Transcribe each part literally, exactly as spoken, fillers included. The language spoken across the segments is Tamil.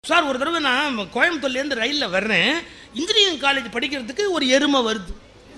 சார் ஒரு தடவை நான் கோயம்புத்தூர்லேருந்து ரயிலில் வர்றேன், இன்ஜினியரிங் காலேஜ் படிக்கிறதுக்கு ஒரு எருமை வருது.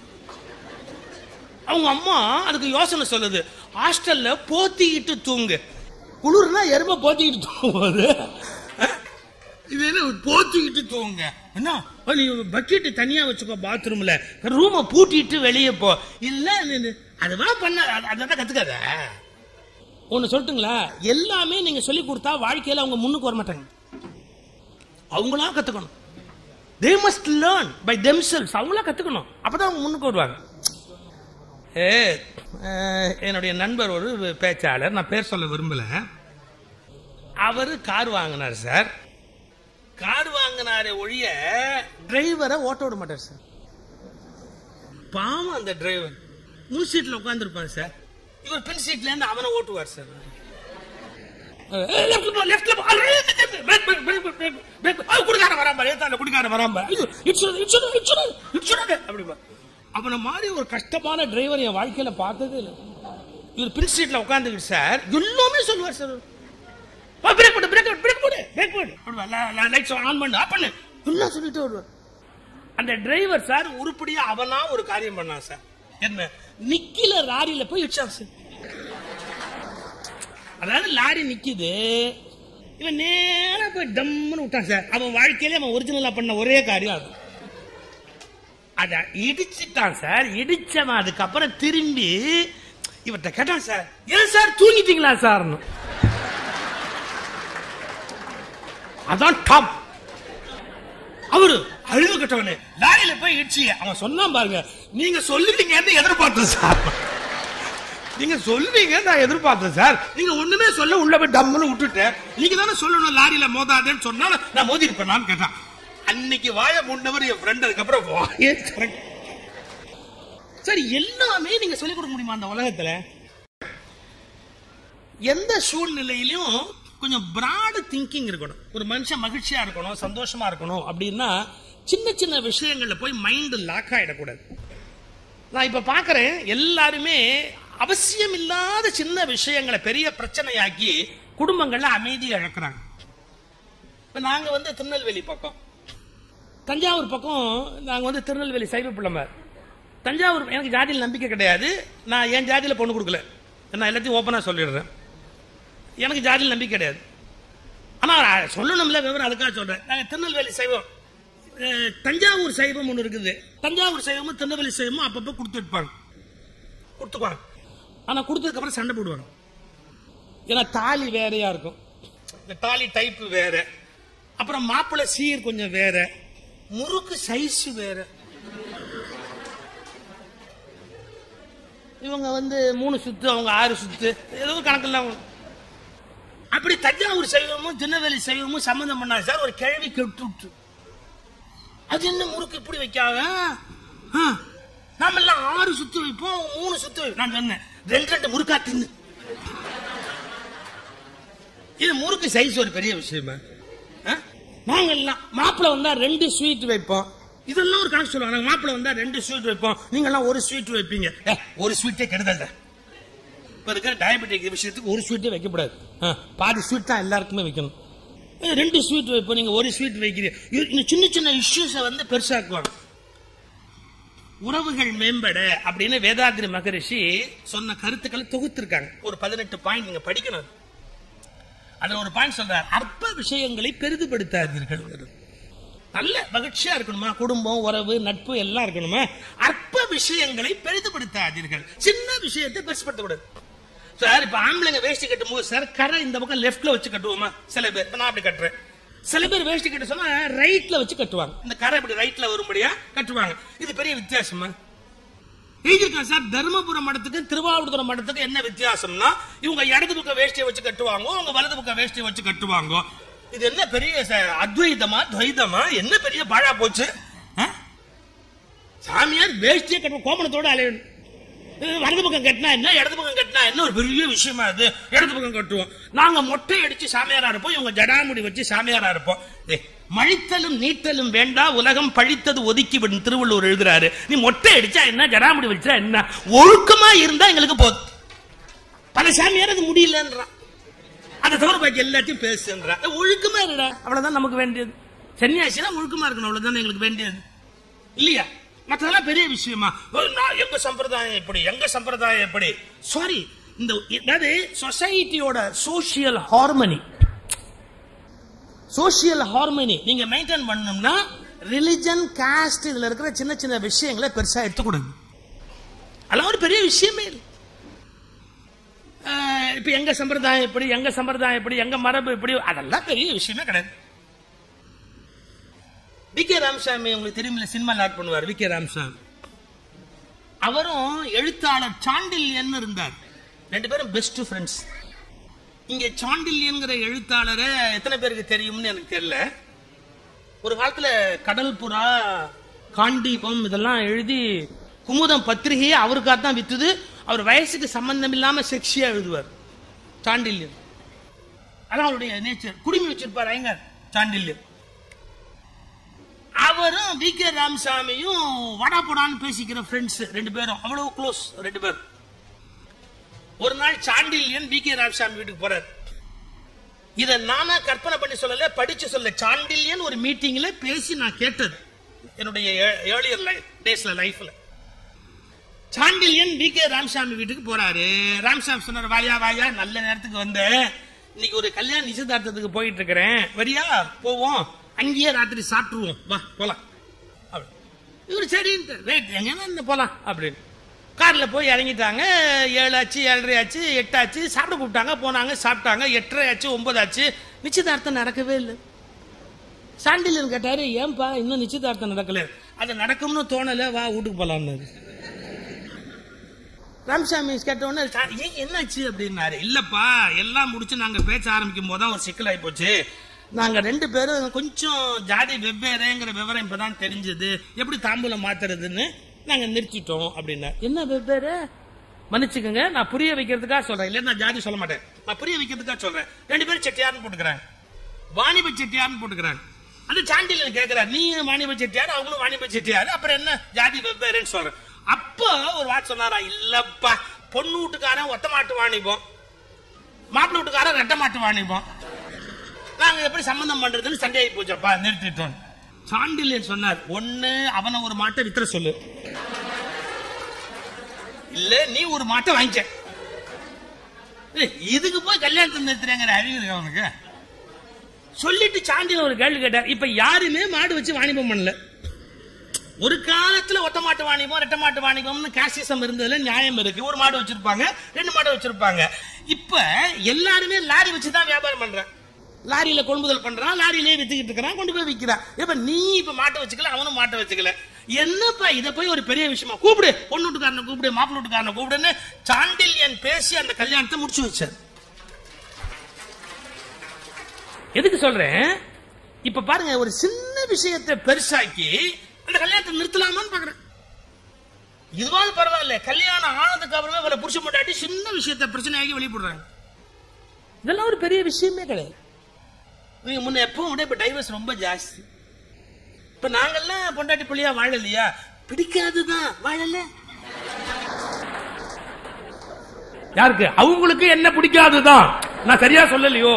அவங்க அம்மா அதுக்கு யோசனை சொல்லுது, ஹாஸ்டல்ல போத்திக்கிட்டு தூங்கு. குளிர்னா எருமை போத்திக்கிட்டு தூங்குவது, இது என்ன போத்திக்கிட்டு தூங்க? என்ன நீ பக்கெட்டு தனியா வச்சுக்கோ பாத்ரூம்ல, ரூமை பூட்டிட்டு வெளியே போ. இல்ல அதுவா பண்ண அதான் கத்துக்காத. ஒன்னு சொல்லட்டுங்களா, எல்லாமே நீங்க சொல்லி கொடுத்தா வாழ்க்கையில அவங்க முன்னுக்கு வர மாட்டாங்க. அவங்களா கத்துக்கணும். they must learn by themselves. அவங்களா கத்துக்கணும், அப்பதான் அவங்க முன்னுக்கு வருவாங்க. ஏ என்னுடைய நண்பர் ஒரு பேச்சாளர், நான் பேர் சொல்ல விரும்பல, அவரு கார் வாங்கினார் சார். கார் வாங்கினாரே ஒழிய டிரைவரை ஓட்ட விட மாட்டார் சார். பாவம் அந்த டிரைவர் முன் சீட்ல உட்கார்ந்து இருப்பான் சார், இவர் பின் சீட்ல இருந்து அவனை ஓட்டுவார் சார். குடிக்கார வராம குடிக்கார வராம அப்படிமா. அவனை மாதிரி ஒரு கஷ்டமான டிரைவர் என் வாழ்க்கையில பார்த்தது இல்லை. இவர் பின் சீட்ல உட்கார்ந்துக்கிட்டு சார் எல்லாமே சொல்லுவார் சார். பிரேக் போடு பிரேக் பிரேக் போடு பிரேக் போடு லைட்ஸ் ஆன் பண்ணு ஆஃப் பண்ணு எல்லாம் சொல்லிட்டு வருவார். அந்த டிரைவர் சார் உருப்படியா அவனா ஒரு காரியம் பண்ணான் சார். என்ன நிக்கல லாரியில போய் இடிச்சான் சார். அதாவது லாரி நிக்குது, இவன் நேரா போய் டம்னு விட்டான் சார். அவன் வாழ்க்கையில அவன் ஒரிஜினலா பண்ண ஒரே காரியம் அது. அத இடிச்சுட்டான் சார். இடிச்சவன் அதுக்கப்புறம் திரும்பி இவர்கிட்ட கேட்டான் சார், ஏன் சார் தூங்கிட்டீங்களா சார்? அதான் டாப். அவரு அழுது கட்டவனே லாரியில போய் இடிச்சு அவன் சொன்னான் பாருங்க, நீங்க சொல்லுவீங்கன்னு எதிர்பார்த்தேன் சார். நீங்க சொல்லுவீங்க நான் எதிர்பார்த்தேன் சார். நீங்க ஒண்ணுமே சொல்ல உள்ள போய் டம்னு விட்டுட்டேன். நீங்க தானே சொல்லணும் லாரியில மோதாதேன்னு சொன்னா நான் மோதி இருப்பேன் கேட்டான். அன்னைக்கு வாய முன்னவர் என் ஃப்ரெண்ட், அதுக்கப்புறம் வாயே சரி. எல்லாமே நீங்க சொல்லிக் கொடுக்க முடியுமா அந்த உலகத்துல? எந்த சூழ்நிலையிலும் கொஞ்சம் பிராட் திங்கிங் இருக்கணும். ஒரு மனுஷன் மகிழ்ச்சியா இருக்கணும், சந்தோஷமா இருக்கணும் அப்படின்னா சின்ன சின்ன விஷயங்கள்ல போய் மைண்ட் லாக் ஆயிடக்கூடாது. நான் இப்ப பாக்குறேன் எல்லாருமே அவசியம் இல்லாத சின்ன விஷயங்களை பெரிய பிரச்சனையாக்கி குடும்பங்கள்ல அமைதியை இழக்கிறாங்க. இப்ப நாங்க வந்து திருநெல்வேலி பக்கம், தஞ்சாவூர் பக்கம், நாங்க வந்து திருநெல்வேலி சைவ பிள்ளைமார். தஞ்சாவூர் எனக்கு ஜாதியில் நம்பிக்கை கிடையாது. நான் என் ஜாதியில பொண்ணு கொடுக்கல, நான் எல்லாத்தையும் ஓப்பனா சொல்லிடுறேன். எனக்கு ஜாதியில் நம்பிக்கை கிடையாது. ஆனா சொல்லணும்ல விவரம், அதுக்காக சொல்றேன். நாங்க திருநெல்வேலி சைவம், தஞ்சாவூர் சைவம் ஒண்ணு இருக்குது. தஞ்சாவூர் சைவமும் திருநெல்வேலி சைவமும் அப்பப்ப கொடுத்துருப்பாங்க கொடுத்துக்குவாங்க. ஆனா கொடுத்ததுக்கு அப்புறம் சண்டை போடுவாங்க. ஏன்னா தாலி வேறையா இருக்கும், இந்த தாலி டைப் வேற, அப்புறம் மாப்பிள்ளை சீர் கொஞ்சம் வேற, முறுக்கு சைஸ் வேற. இவங்க வந்து மூணு சுத்து, அவங்க ஆறு சுத்து, ஏதோ கணக்கு. அப்படி தஞ்சாவூர் சைவமும் திருநெல்வேலி சைவமும் சம்பந்தம் பண்ணா சார். ஒரு கிழவி கெட்டு விட்டு, அது என்ன முறுக்கு இப்படி வைக்காத, நாம எல்லாம் ஆறு சுத்து வைப்போம், மூணு சுத்து. நான் சொன்னேன் ரெண்டு ரெண்டு முறுக்கா தின்னு. இது முறுக்கு சைஸ் ஒரு பெரிய விஷயமா? நாங்க எல்லாம் மாப்பிள்ள வந்தா ரெண்டு ஸ்வீட் வைப்போம், இதெல்லாம் ஒரு கணக்கு சொல்லுவாங்க. மாப்பிள்ள வந்தா ரெண்டு ஸ்வீட் வைப்போம், நீங்க எல்லாம் ஒரு ஸ்வீட் வைப்பீங்க. ஒரு ஸ்வீட்டே கெடுதல். இப்ப இருக்கிற டயபெட்டிக் விஷயத்துக்கு ஒரு ஸ்வீட்டே வைக்கக்கூடாது, பாதி ஸ்வீட் தான் எல்லாருக்குமே வைக்கணும். ரெண்டு ஸ்வீட் வைப்போம், நீங்க ஒரு ஸ்வீட் வைக்கிறீங்க. சின்ன சின்ன இஷ்யூஸை வந்து பெருசாக்குவாங்க. உறவுகள் மேம்பட அப்படின்னு வேதாத்ரி மகரிஷி சொன்ன கருத்துக்களை தொகுத்திருக்காங்க. ஒரு பதினெட்டு பாயிண்ட் நீங்க படிக்கணும். அதுல ஒரு பாயிண்ட் சொல்றார், அற்ப விஷயங்களை பெரிதுபடுத்தாதீர்கள். நல்ல மகிழ்ச்சியா இருக்கணுமா, குடும்பம் உறவு நட்பு எல்லாம் இருக்கணுமா, அற்ப விஷயங்களை பெரிதுபடுத்தாதீர்கள். சின்ன விஷயத்தை பெருசுபடுத்தக்கூடாது சார். இப்ப ஆம்பளைங்க வேஷ்டி கட்டும் போது சார் கரை இந்த பக்கம் லெப்ட்ல வச்சு கட்டுவோமா சில பேர், நான் அப்படி கட்டுறேன். சில பேர் வேஷ்டி கட்ட சொன்னா ரைட்ல வச்சு கட்டுவாங்க, இந்த கரை இப்படி ரைட்ல வரும்படியா கட்டுவாங்க. இது பெரிய வித்தியாசமா எழுதிருக்காங்க சார். தர்மபுரம் மடத்துக்கு திருவாவூர் மடத்துக்கு என்ன வித்தியாசம்னா, இவங்க இடது பக்கம் வேஷ்டியை வச்சு கட்டுவாங்க, அவங்க வலது பக்கம் வேஷ்டியை வச்சு கட்டுவாங்க. இது என்ன பெரிய அத்வைதமா துவைதமா, என்ன பெரிய பாழா போச்சு. சாமியார் வேஷ்டியை கட்டுவோம், கோமணத்தோட அலையணும். வலது பக்கம் கட்டினா என்ன, இடது பக்கம் கட்டினா என்ன, ஒரு பெரிய விஷயமா அது. இடது பக்கம் கட்டுவோம். நாங்க மொட்டை அடிச்சு சாமியாரா இருப்போம், இவங்க ஜடாமுடி வச்சு சாமியாரா இருப்போம். மழித்தலும் நீட்டலும் வேண்டா உலகம் பழித்தது ஒதுக்கி விடும் திருவள்ளுவர் எழுதுறாரு. நீ மொட்டை அடிச்சா என்ன, ஜடாமுடி வச்சா என்ன, ஒழுக்கமா இருந்தா எங்களுக்கு போதும். பல சாமியார் அது முடியலன்றான். அதை தவிர பாக்கி எல்லாத்தையும் பேசுன்ற ஒழுக்கமா இருடா, அவ்வளவுதான் நமக்கு வேண்டியது. சன்னியாசினா ஒழுக்கமா இருக்கணும், அவ்வளவுதான் எங்களுக்கு வேண்டியது இல்லையா? மற்றதெல்லாம் பெரிய விஷயமா? எங்க சம்பிரதாயம் எப்படி, எங்க சம்பிரதாயம் எப்படி? சாரி, இந்த அதாவது சொசைட்டியோட சோசியல் ஹார்மனி, சோசியல் ஹார்மனி நீங்க மெயின்டைன் பண்ணணும்னா ரிலிஜன், காஸ்ட் இதுல இருக்கிற சின்ன சின்ன விஷயங்களை பெருசா எடுத்துக்கூடாது. அதெல்லாம் ஒரு பெரிய விஷயமே இல்லை. இப்ப எங்க சம்பிரதாயம் எப்படி, எங்க சம்பிரதாயம் எப்படி, எங்க மரபு எப்படி, அதெல்லாம் பெரிய விஷயமே கிடையாது. வி கே ராமசாமி உங்களுக்கு தெரியுமில்ல, சினிமா ஆக்ட் பண்ணுவார் வி கே ராமசாமி. அவரும் எழுத்தாளர் சாண்டில்யன் இருந்தார், ரெண்டு பேரும் பெஸ்ட் ஃப்ரெண்ட்ஸ். இங்க சாண்டில்யன்கிற எழுத்தாளரை எத்தனை பேருக்கு தெரியும்னு எனக்கு தெரியல. ஒரு காலத்துல கடல் புறா, காண்டீபம் இதெல்லாம் எழுதி குமுதம் பத்திரிகையை அவருக்காக தான் வித்துது. அவர் வயசுக்கு சம்பந்தம் இல்லாம செக்ஸியா எழுதுவார் சாண்டில்யன். அதான் அவருடைய நேச்சர். குடுமி வச்சிருப்பார் ஐயங்கார் சாண்டில்யன். அவரும் வி கே ராமசாமியும் வடா போடான்னு பேசிக்கிற ஃப்ரெண்ட்ஸ் ரெண்டு பேரும், அவ்வளவு க்ளோஸ் ரெண்டு பேரும். ஒரு நாள் சாண்டில்யன் வி கே ராமசாமி வீட்டுக்கு போறார். இத நானா கற்பனை பண்ணி சொல்லல, படிச்சு சொல்ல. சாண்டில்யன் ஒரு மீட்டிங்ல பேசி நான் கேட்டது என்னுடைய ஏர்லியர் டேஸ்ல லைஃப்ல. சாண்டில்யன் வி கே ராமசாமி வீட்டுக்கு போறாரு. ராமசாமி சொன்னார், வாயா வாயா, நல்ல நேரத்துக்கு வந்த, இன்னைக்கு ஒரு கல்யாண நிச்சயதார்த்தத்துக்கு போயிட்டு இருக்கிறேன், வரியா போவோம், அங்கேயே ராத்திரி சாப்பிட்டுருவோம், வா போலாம். இவரு சரி ரைட், எங்க போலாம் அப்படின்னு கார்ல போய் இறங்கிட்டாங்க. ஏழு ஆச்சு, ஏழரை ஆச்சு, எட்டு ஆச்சு, சாப்பிட கூப்பிட்டாங்க, போனாங்க, சாப்பிட்டாங்க. எட்டரை ஆச்சு, ஒன்பது ஆச்சு, நிச்சயதார்த்தம் நடக்கவே இல்லை. சாண்டில்யன் கேட்டாரு, ஏன்பா இன்னும் நிச்சயதார்த்தம் நடக்கல? அது நடக்கும்னு தோணல, வா வீட்டுக்கு போலான்னு. ராமசாமி கேட்ட உடனே என்னாச்சு அப்படின்னாரு. இல்லப்பா, எல்லாம் முடிச்சு நாங்க பேச ஆரம்பிக்கும் போதுதான் ஒரு சிக்கல் ஆகி போச்சு. நாங்க ரெண்டு பேரும் கொஞ்சம் ஜாதி வெவ்வேறுங்கிற விவரம் இப்பதான் தெரிஞ்சது, எப்படி தாம்பூலம் மாத்துறதுன்னு நாங்க நிறுத்திட்டோம் அப்படின்னா. என்ன வெவ்வேறு? மன்னிச்சுக்கோங்க, நான் புரிய வைக்கிறதுக்காக சொல்றேன், இல்ல நான் ஜாதி சொல்ல மாட்டேன், நான் புரிய வைக்கிறதுக்காக சொல்றேன். ரெண்டு பேரும் செட்டியார்னு போட்டுக்கிறாங்க, வாணிப செட்டியார்னு போட்டுக்கிறாங்க. அந்த சாண்டில்யன் கேட்கிறார், நீ வாணிப செட்டியார், அவங்களும் வாணிப செட்டியார், அப்புறம் என்ன ஜாதி வெவ்வேறுன்னு சொல்றேன். அப்போ ஒரு வார்த்தை சொன்னாரா, இல்லப்பா, பொண்ணு வீட்டுக்காரன் ஒத்த மாட்டு வாணிபம், மாப்பிள்ளை வீட்டுக்காரன் ரெட்ட மாட்டு வாணிபம், நாங்க எப்படி சம்பந்தம் பண்றதுன்னு சண்டை ஆகி போச்சப்பா, நிறுத்திட்டோம். சாண்டில்யன் சொன்னார், ஒண்ணு அவனை ஒரு மாட்டை வித்துற சொல்லு, இல்ல நீ ஒரு மாட்டை வாங்கிக்க. இதுக்கு போய் கல்யாணத்தை நிறுத்துறேங்கிற அறிவு இருக்கு அவனுக்கு. சொல்லிட்டு சாண்டில்யன் ஒரு கேள்வி கேட்டார், இப்ப யாருமே மாடு வச்சு வாணிபம் பண்ணல. ஒரு காலத்துல ஒத்த மாட்டு வாணிபம், ரெட்ட மாட்டு வாணிபம்னு காசிசம் இருந்ததுல நியாயம் இருக்கு. ஒரு மாடு வச்சிருப்பாங்க, ரெண்டு மாடு வச்சிருப்பாங்க. இப்ப எல்லாருமே லாரி வச்சுதான் வியாபாரம் பண்றான், லாரியில கொள்முதல் பண்றான், லாரியிலே வித்துக்கிட்டு இருக்கிறான், கொண்டு போய் விற்கிறான். இப்ப நீ இப்ப மாட்டை வச்சுக்கல, அவனும் மாட்டை வச்சுக்கல, என்னப்பா இத போய் ஒரு பெரிய விஷயமா? கூப்பிடு, பொண்ணு வீட்டுக்காரனை கூப்பிடு, மாப்பிள்ளை வீட்டுக்காரனை கூப்பிடுன்னு சாண்டில்யன் பேசி அந்த கல்யாணத்தை முடிச்சு வச்சார். எதுக்கு சொல்றேன்? இப்ப பாருங்க, ஒரு சின்ன விஷயத்தை பெருசாக்கி அந்த கல்யாணத்தை நிறுத்தலாமான்னு பாக்குறேன். இதுவாது பரவாயில்ல, கல்யாணம் ஆனதுக்கு அப்புறமே அவளை புருஷ மாட்டாட்டி சின்ன விஷயத்தை பிரச்சனையாகி வெளிப்படுறாங்க. இதெல்லாம் ஒரு பெரிய விஷயமே கிடையாது. நீங்க முன்ன எப்பவும் விட இப்ப டைவர்ஸ் ரொம்ப ஜாஸ்தி. இப்ப நாங்கெல்லாம் பொண்டாட்டி பிள்ளையா வாழலையா? பிடிக்காதுதான், வாழல. யாருக்கு? அவங்களுக்கு என்ன பிடிக்காதுதான். நான் சரியா சொல்லலையோ?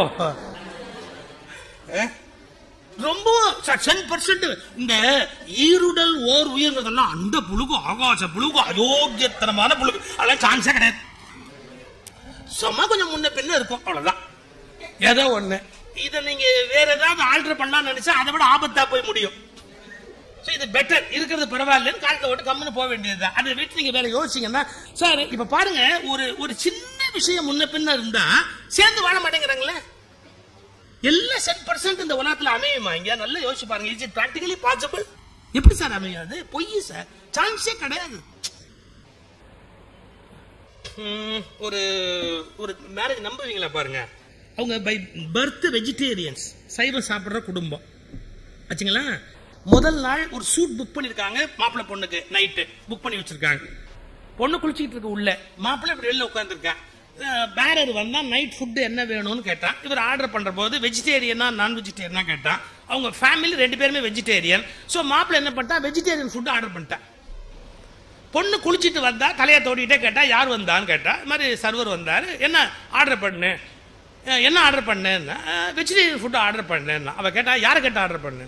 ரொம்ப இந்த ஈருடல் ஓர் உயிர்ந்ததெல்லாம் அந்த புழுகு, ஆகாச புழுகு, அயோக்கியத்தனமான புழுகு, அதெல்லாம் சான்ஸே கிடையாது. சும்மா கொஞ்சம் முன்ன பின்ன இருக்கும், அவ்வளவுதான். ஏதோ ஒண்ணு இதை நீங்க வேற ஏதாவது ஆல்டர் பண்ணலாம்னு நினைச்சா அதை விட ஆபத்தா போய் முடியும். இது பெட்டர், இருக்கிறது பரவாயில்லன்னு காலத்தை விட்டு கம்முன்னு போக வேண்டியதுதான். அதை விட்டு நீங்க வேற யோசிச்சீங்கன்னா சார், இப்ப பாருங்க, ஒரு ஒரு சின்ன விஷயம் முன்ன பின்ன இருந்தா சேர்ந்து வாழ மாட்டேங்கிறாங்களே. எல்லாம் செட் பர்சன்ட் இந்த உலகத்துல அமையுமா? இங்க நல்லா யோசிச்சு பாருங்க. Is it practically possible? எப்படி சார் அமையாது? பொய் சார், சான்ஸே கிடையாது. ஒரு ஒரு மேரேஜ் நம்புவீங்களா பாருங்க, அவங்க பை பர்த் வெஜிடேரியன்ஸ், சைவம் சாப்பிடுற குடும்பம் ஆச்சுங்களா. முதல் நாள் ஒரு சூட் புக் பண்ணிருக்காங்க மாப்பிள்ளை பொண்ணுக்கு, நைட்டு புக் பண்ணி வச்சிருக்காங்க. பொண்ணு குளிச்சுட்டு இருக்க உள்ள, மாப்பிள்ளை இப்படி வெளில உட்காந்துருக்கான். பேரர் வந்தா நைட் ஃபுட் என்ன வேணும்னு கேட்டான். இவர் ஆர்டர் பண்ற போது வெஜிடேரியனா நான் வெஜிடேரியனா கேட்டான். அவங்க ஃபேமிலி ரெண்டு பேருமே வெஜிடேரியன். சோ மாப்பிள்ளை என்ன பண்ணிட்டா, வெஜிடேரியன் ஃபுட் ஆர்டர் பண்ணிட்டான். பொண்ணு குளிச்சுட்டு வந்தா தலையை தோடிட்டே கேட்டா, யார் வந்தான்னு கேட்டா, இது மாதிரி சர்வர் வந்தாரு, என்ன ஆர்டர் பண்ணு, என்ன ஆர்டர் பண்ணேன்னா வெஜிடேரியன் ஃபுட்டு ஆர்டர் பண்ணேன்னா. அவ கேட்டா யாரை கேட்ட ஆர்டர் பண்ணேன்?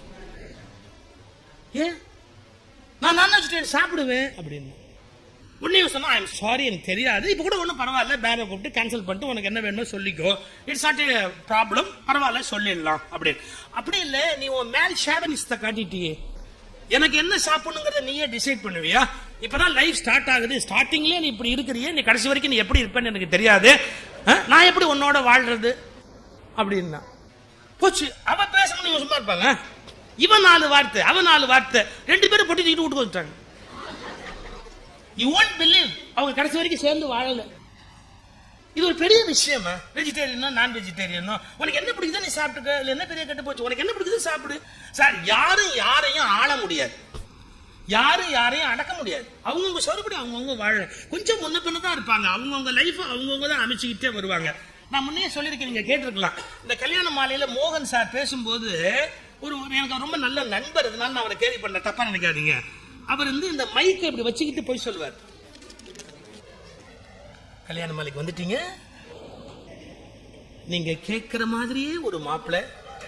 ஏன் நான் நான் வெஜிடேரியன் சாப்பிடுவேன் அப்படின்னு. உடனே சொன்னா ஐ எம் சாரி எனக்கு தெரியாது, இப்போ கூட ஒன்றும் பரவாயில்ல, பேரை கூப்பிட்டு கேன்சல் பண்ணிட்டு உனக்கு என்ன வேணுமோ சொல்லிக்கோ, இட்ஸ் நாட் ஏ ப்ராப்ளம், பரவாயில்ல சொல்லிடலாம் அப்படின்னு. அப்படி இல்லை, நீ உன் மேல் ஷேவனிஸ்ட காட்டிட்டியே, எனக்கு என்ன சாப்பிடணுங்கிறத நீயே டிசைட் பண்ணுவியா? இப்பதான் லைஃப் ஸ்டார்ட் ஆகுது, ஸ்டார்டிங்லேயே நீ இப்படி இருக்கிறியே, நீ கடைசி வரைக்கும் நீ எப்படி இருப்பேன்னு எனக்கு தெரியாது, நான் எப்படி உன்னோட வாழ்றது அப்படின்னா போச்சு. அவ பேசணும், நீங்க சும்மா இருப்பாங்க. இவன் நாலு வார்த்தை, அவன் நாலு வார்த்தை, ரெண்டு பேரும் பொட்டி தூக்கிட்டு விட்டு வந்துட்டாங்க. You won't believe, அவங்க கடைசி வரைக்கும் சேர்ந்து வாழல. இது ஒரு பெரிய விஷயமா? வெஜிடேரியனோ நான் வெஜிடேரியனோ, உனக்கு என்ன பிடிக்குதோ நீ சாப்பிட்டுக்க, இல்ல என்ன பெரிய கட்டு போச்சு, உனக்கு என்ன பிடிக்குதோ சாப்பிடு. சார், யாரும் யாரையும் ஆள முடியாது, யாரும் யாரையும் அடக்க முடியாது. அவங்கவுங்க சொல்றபடி அவங்கவுங்க வாழ கொஞ்சம் முன்ன பின்ன தான் இருப்பாங்க. அவங்கவுங்க லைஃப் அவங்கவுங்க தான் அமைச்சுக்கிட்டே வருவாங்க. நான் முன்னே சொல்லியிருக்கேன், நீங்க கேட்டிருக்கலாம். இந்த கல்யாண மாலையில மோகன் சார் பேசும்போது ஒரு எனக்கு ரொம்ப நல்ல நண்பர், அதனால நான் அவரை கேள்வி பண்ண, தப்பா நினைக்காதீங்க. அவர் வந்து இந்த மைக்கை இப்படி வச்சுக்கிட்டு போய் சொல்வார், கல்யாண மாலைக்கு வந்துட்டீங்க, நீங்க கேட்கிற மாதிரியே ஒரு மாப்பிள்ளை,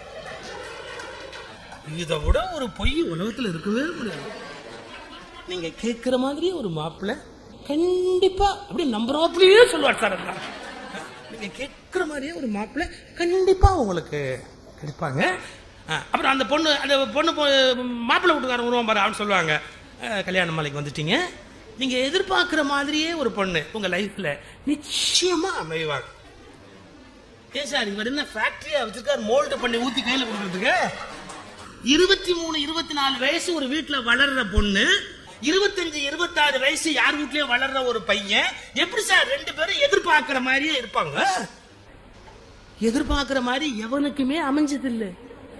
இதை விட ஒரு பொய் உலகத்தில் இருக்கவே முடியாது. நீங்க கேட்கிற மாதிரியே ஒரு மாப்பிள்ளை கண்டிப்பா அப்படி நம்புறாப்லயே சொல்லுவார் சார். நீங்க கேட்கிற மாதிரியே ஒரு மாப்பிள்ளை கண்டிப்பா உங்களுக்கு கிடைப்பாங்க. அப்புறம் அந்த பொண்ணு அந்த பொண்ணு மாப்பிள்ளை வீட்டுக்காரன் வருவான் பாரு, அவன் சொல்லுவாங்க, கல்யாண மாலைக்கு வந்துட்டீங்க, நீங்க எதிர்பார்க்கிற மாதிரியே ஒரு பொண்ணு உங்க லைஃப்ல நிச்சயமா அமைவாங்க. ஏன் சார் இவர் என்ன ஃபேக்டரியா வச்சிருக்காரு மோல்டு பண்ணி ஊத்தி கையில கொடுக்கறதுக்கு? இருபத்தி மூணு இருபத்தி நாலு வயசு ஒரு வீட்டுல வளர்ற பொண்ணு, இருபத்தஞ்சு இருபத்தாறு வயசு யார் வீட்லயே வளர்ற ஒரு பையன், எப்படி சார் ரெண்டு பேரும் எதிர்பார்க்கிற மாதிரியே இருப்பாங்க? எதிர்பார்க்கிற மாதிரி எவனுக்குமே அமைஞ்சது இல்லை,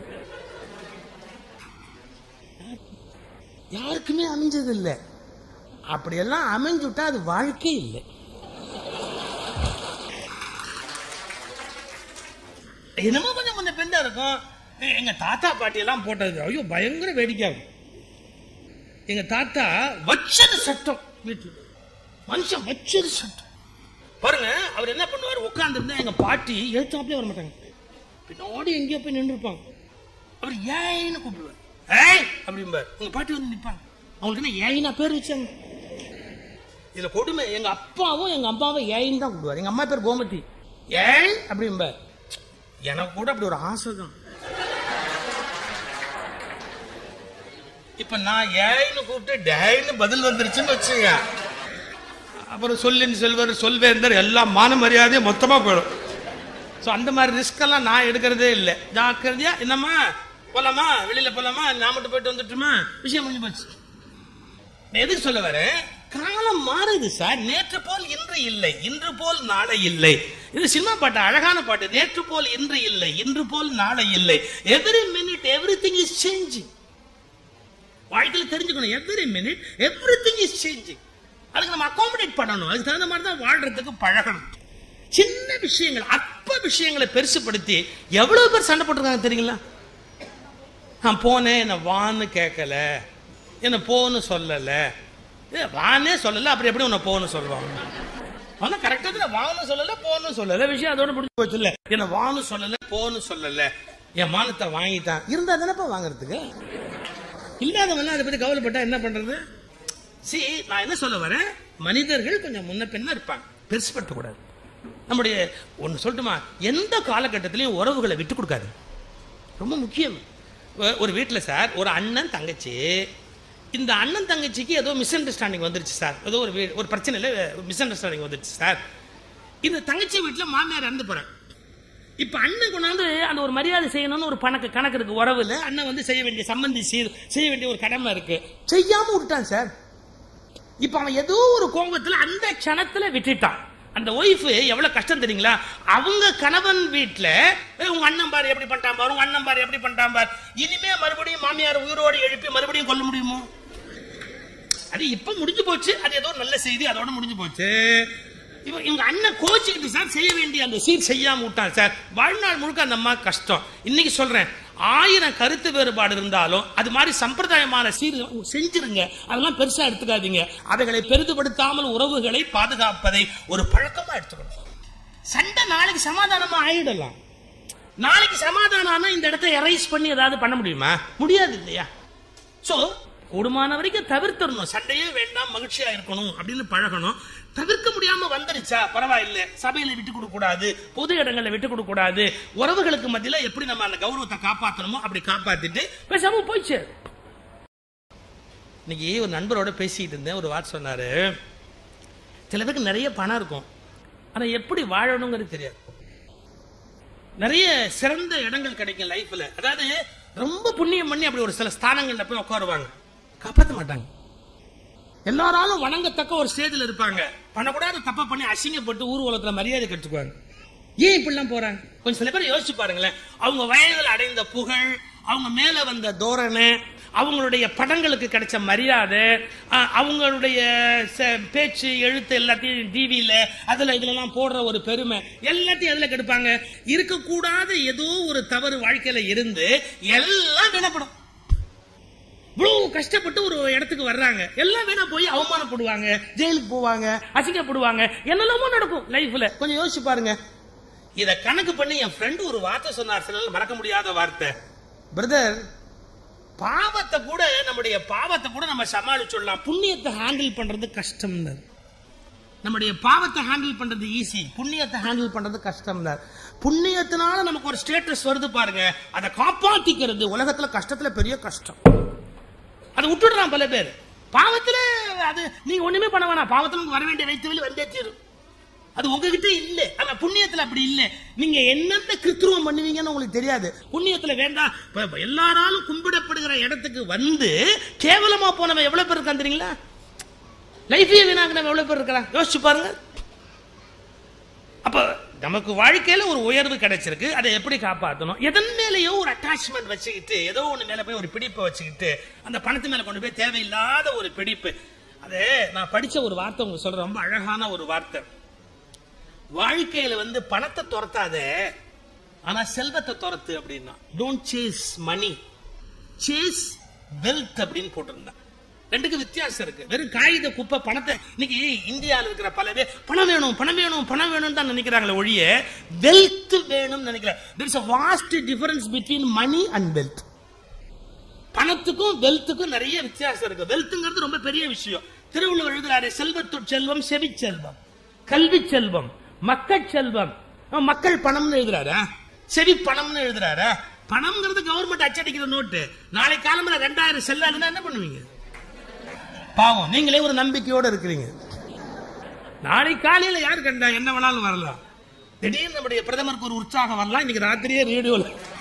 யாருக்குமே அமைஞ்சது இல்லை. அப்படியெல்லாம் அமைஞ்சுட்டா அது வாழ்க்கை இல்லை. என்னமோ கொஞ்சம் கொஞ்சம் பெண்டா இருக்கும். எங்க தாத்தா பாட்டி எல்லாம் போட்டது ஐயோ பயங்கர வேடிக்கையாகும். எங்க தாத்தா வச்சது சட்டம், வீட்டுல மனுஷன் வச்சது சட்டம் பாருங்க. அவர் என்ன பண்ணுவார், உட்கார்ந்து இருந்தா எங்க பாட்டி எழுத்தாப்லயே வர மாட்டாங்க, பின்னாடி எங்கேயோ போய் நின்று இருப்பாங்க. அவர் ஏன்னு கூப்பிடுவார், ஏய் அப்படிம்பார். உங்க பாட்டி வந்து நிற்பாங்க, அவங்களுக்கு என்ன ஏயினா பேர் வச்சாங்க. இதுல கொடுமை, எங்க அப்பாவும் எங்க அம்மாவும் ஏயின்னு தான் கூப்பிடுவார். எங்க அம்மா பேர் கோமதி, ஏய் அப்படிம்பார். எனக்கு கூட அப்படி ஒரு ஆசை தான். இப்ப நான் ஏன்னு கூப்பிட்டு டேன்னு பதில் வந்துருச்சுன்னு வச்சுங்க, அப்புறம் சொல்லின்னு செல்வர் சொல்வேந்தர் எல்லாம் மான மரியாதையை மொத்தமா போயிடும். ஸோ அந்த மாதிரி ரிஸ்க் எல்லாம் நான் எடுக்கிறதே இல்லை. ஜாக்கிரதையா என்னம்மா போலாமா, வெளியில போலாமா, நான் மட்டும் போயிட்டு வந்துட்டுமா, விஷயம் முடிஞ்சு போச்சு. எதுக்கு சொல்ல வரேன், காலம் மாறுது சார். நேற்று போல் இன்று இல்லை, இன்று போல் நாளை இல்லை. இது சினிமா பாட்டு, அழகான பாட்டு. நேற்று போல் இன்று இல்லை, இன்று போல் நாளை இல்லை. Every minute every thing is changing. வாழ்க்கையில் தெரிஞ்சுக்கணும், every minute every thing is changing. அதுக்கு நம்ம அகாமடேட் பண்ணணும், அதுக்கு தகுந்த மாதிரி தான் வாழ்றதுக்கு பழகணும். சின்ன விஷயங்கள், அற்ப விஷயங்களை பெருசுப்படுத்தி எவ்வளவு பேர் சண்டை போட்டிருக்காங்க தெரியுங்களா? நான் போனேன், என்ன வான்னு கேட்கல, என்ன போன்னு சொல்லல, வானே சொல்லல, அப்புறம் எப்படி உன்னை போன்னு சொல்லுவாங்க? ஆனா கரெக்டா வான்னு சொல்லல போன்னு சொல்லல, விஷயம் அதோட முடிஞ்சு போச்சு. இல்ல என்ன வான்னு சொல்லல போன்னு சொல்லல, என் மானத்தை வாங்கிட்டான். இருந்தா தானப்பா வாங்கறதுக்கு, இல்லாதவன அதை பத்தி கவலைப்பட்டா என்ன பண்றது? சி, நான் என்ன சொல்ல வரேன், மனிதர்கள் கொஞ்சம் முன்ன பின்ன இருப்பாங்க, பெருசுபடுத்த கூடாது. நம்முடைய ஒன்னு சொல்லட்டுமா, எந்த காலகட்டத்திலையும் உறவுகளை விட்டு கொடுக்காது, ரொம்ப முக்கியம். ஒரு வீட்டில் சார் ஒரு அண்ணன் தங்கச்சி, இந்த அண்ணன் தங்கச்சிக்கு ஏதோ மிஸ் அண்டர்ஸ்டாண்டிங் வந்துருச்சு சார், ஏதோ ஒரு ஒரு பிரச்சனையில் மிஸ் அண்டர்ஸ்டாண்டிங் வந்துருச்சு சார். இந்த தங்கச்சி வீட்டில் மாமியார் இறந்து போறாங்க. இப்ப அண்ணன் கொண்டாந்து அந்த ஒரு மரியாதை செய்யணும்னு ஒரு பணக்கு கணக்கு இருக்கு உறவுல, அண்ணன் வந்து செய்ய வேண்டிய சம்பந்தி செய்ய வேண்டிய ஒரு கடமை இருக்கு, செய்யாம விட்டான் சார். இப்ப அவன் ஏதோ ஒரு கோபத்துல அந்த க்ஷணத்துல விட்டுட்டான். அந்த ஒய்ஃப் எவ்வளவு கஷ்டம் தெரியுங்களா? அவங்க கணவன் வீட்டுல உங்க அண்ணன் பாரு எப்படி பண்ணிட்டான் பாரு, உங்க அண்ணன் பாரு எப்படி பண்ணிட்டான் பாரு, இனிமே மறுபடியும் மாமியார் உயிரோடு எழுப்பி மறுபடியும் கொல்ல முடியுமோ? அது இப்ப முடிஞ்சு போச்சு, அது ஏதோ நல்ல செய்தி, அதோட முடிஞ்சு போச்சு. இவங்க அண்ணன் கோச்சிக்கிட்டு சார் செய்ய வேண்டிய அந்த சீர் செய்யாம விட்டான் சார். வாழ்நாள் முழுக்க அந்த அம்மா கஷ்டம். இன்னைக்கு சொல்றேன், ஆயிரம் கருத்து வேறுபாடு இருந்தாலும் அது மாதிரி சம்பிரதாயமான சீர் செஞ்சிருங்க, அதெல்லாம் பெருசா எடுத்துக்காதீங்க. அவைகளை பெரிதுபடுத்தாமல் உறவுகளை பாதுகாப்பதை ஒரு பழக்கமா எடுத்துக்கணும். சண்டை நாளைக்கு சமாதானமா ஆயிடலாம். நாளைக்கு சமாதானம் இந்த இடத்தை எரைஸ் பண்ணி ஏதாவது பண்ண முடியுமா? முடியாது இல்லையா? சோ கூடுமான வரைக்கும் தவிர்த்தரணும். சண்டையே வேண்டாம், மகிழ்ச்சியா இருக்கணும் அப்படின்னு பழகணும். தவிர்க்க முடியாம வந்துருச்சா பரவாயில்ல, சபையில விட்டு கொடுக்க கூடாது, பொது இடங்கள்ல விட்டு கொடுக்க கூடாது, உறவுகளுக்கு மத்தியில எப்படி நம்ம அந்த கௌரவத்தை காப்பாற்றணுமோ அப்படி காப்பாத்திட்டு பேசாம போயிடுச்சு. இன்னைக்கு ஒரு நண்பரோட பேசிட்டு இருந்தேன். ஒரு வார்த்தை சொன்னாரு, சில பேருக்கு நிறைய பணம் இருக்கும், ஆனா எப்படி வாழணுங்கிறது தெரியாது. நிறைய சிறந்த இடங்கள் கிடைக்கும் லைஃப்ல, அதாவது ரொம்ப புண்ணியம் பண்ணி அப்படி ஒரு சில ஸ்தானங்கள்ல போய் உட்காருவாங்க, காப்பாற்ற மாட்டாங்க. எல்லாராலும் வணங்கத்தக்க ஒரு ஸ்டேஜில் இருப்பாங்க, பண்ணக்கூடாத தப்பா பண்ணி அசிங்கப்பட்டு ஊர் உலகத்துல மரியாதை கற்றுக்குவாங்க. ஏன் இப்படிலாம் போறாங்க? கொஞ்சம் சில பேர் யோசிச்சு பாருங்களேன். அவங்க வயதில் அடைந்த புகழ், அவங்க மேல வந்த தோரணை, அவங்களுடைய படங்களுக்கு கிடைச்ச மரியாதை, அவங்களுடைய பேச்சு எழுத்து எல்லாத்தையும் டிவியில அதுல இதுல போடுற ஒரு பெருமை எல்லாத்தையும் அதுல கெடுப்பாங்க. இருக்கக்கூடாத ஏதோ ஒரு தவறு வாழ்க்கையில இருந்து எல்லாம் வீணப்படும். இவ்வளவு கஷ்டப்பட்டு ஒரு இடத்துக்கு வர்றாங்க, எல்லாம் வேணா போய் அவமானப்படுவாங்க, ஜெயிலுக்கு போவாங்க, அசிங்கப்படுவாங்க, என்னெல்லாமோ நடக்கும் லைஃப்ல. கொஞ்சம் யோசிச்சு பாருங்க. இத கணக்கு பண்ணி என் ஃப்ரெண்டு ஒரு வார்த்தை சொன்னார், சில மறக்க முடியாத வார்த்தை. பிரதர், பாவத்தை கூட நம்முடைய பாவத்தை கூட நம்ம சமாளிச்சுடலாம், புண்ணியத்தை ஹேண்டில் பண்றது கஷ்டம். நம்முடைய பாவத்தை ஹேண்டில் பண்றது ஈஸி, புண்ணியத்தை ஹேண்டில் பண்றது கஷ்டம். புண்ணியத்தினால நமக்கு ஒரு ஸ்டேட்டஸ் வருது பாருங்க, அதை காப்பாத்திக்கிறது உலகத்துல கஷ்டத்துல பெரிய கஷ்டம். அதை விட்டுடுறான் பல பேர். பாவத்துல அது நீங்க ஒண்ணுமே பண்ண வேணாம், பாவத்துல வர வேண்டிய வைத்தவெளி வந்தே தீரும், அது உங்ககிட்ட இல்ல. ஆனா புண்ணியத்துல அப்படி இல்ல. நீங்க என்னென்ன கிருத்துவம் பண்ணுவீங்கன்னு உங்களுக்கு தெரியாது. புண்ணியத்துல வேண்டாம், எல்லாராலும் கும்பிடப்படுகிற இடத்துக்கு வந்து கேவலமா போனவன் எவ்வளவு பேர் இருக்கான் தெரியுங்களா? லைஃபே வீணாக்குனவன் எவ்வளவு பேர் இருக்கிறான், யோசிச்சு பாருங்க. அப்ப நமக்கு வாழ்க்கையில ஒரு உயர்வு கிடைச்சிருக்கு, அதை எப்படி காப்பாற்றணும்? எதன் மேலேயோ ஒரு அட்டாச்மெண்ட் வச்சுக்கிட்டு, ஏதோ ஒண்ணு மேல போய் ஒரு பிடிப்பை வச்சுக்கிட்டு, அந்த பணத்து மேல கொண்டு போய் தேவையில்லாத ஒரு பிடிப்பு. அது நான் படிச்ச ஒரு வார்த்தை உங்களுக்கு சொல்ற, ரொம்ப அழகான ஒரு வார்த்தை. வாழ்க்கையில வந்து பணத்தை துரத்தாத, ஆனா செல்வத்தை துரத்து அப்படின்னா. Don't chase money, chase wealth அப்படின்னு போட்டிருந்தா. ரெண்டுக்கு வித்தியாசம் இருக்கு. வெறும் காகித குப்பை பணத்தை இன்னைக்கு இந்தியாவில் இருக்கிற பல பேர் பணம் வேணும் பணம் வேணும் பணம் வேணும் தான் நினைக்கிறாங்களே ஒழிய வெல்த் வேணும் நினைக்கிறாங்க. there is a vast difference between money and wealth. பணத்துக்கும் வெல்த்துக்கும் நிறைய வித்தியாசம் இருக்கு. வெல்த்ங்கிறது ரொம்ப பெரிய விஷயம். திருவள்ளுவர் எழுதுறாரு, செல்வத்து செல்வம் செவி செல்வம், கல்வி செல்வம், மக்கள் செல்வம். மக்கள் பணம்னு எழுதுறாரு, செவி பணம்னு எழுதுறாரு. பணம்ங்கிறது கவர்மெண்ட் அச்சடிக்கிற நோட்டு. நாளை காலம்புல ரெண்டாயிரம் செல்லாதுன்னா என்ன பண்ணுவீங்க? பாவம், நீங்களே ஒரு நம்பிக்கையோட இருக்கிறீங்க. நாளை காலையில யாரு கண்டா என்ன வேணாலும் வரலாம். திடீர்னு நம்முடைய பிரதமருக்கு ஒரு உற்சாகம் வரலாம், இன்னைக்கு ராத்திரியே ரேடியோல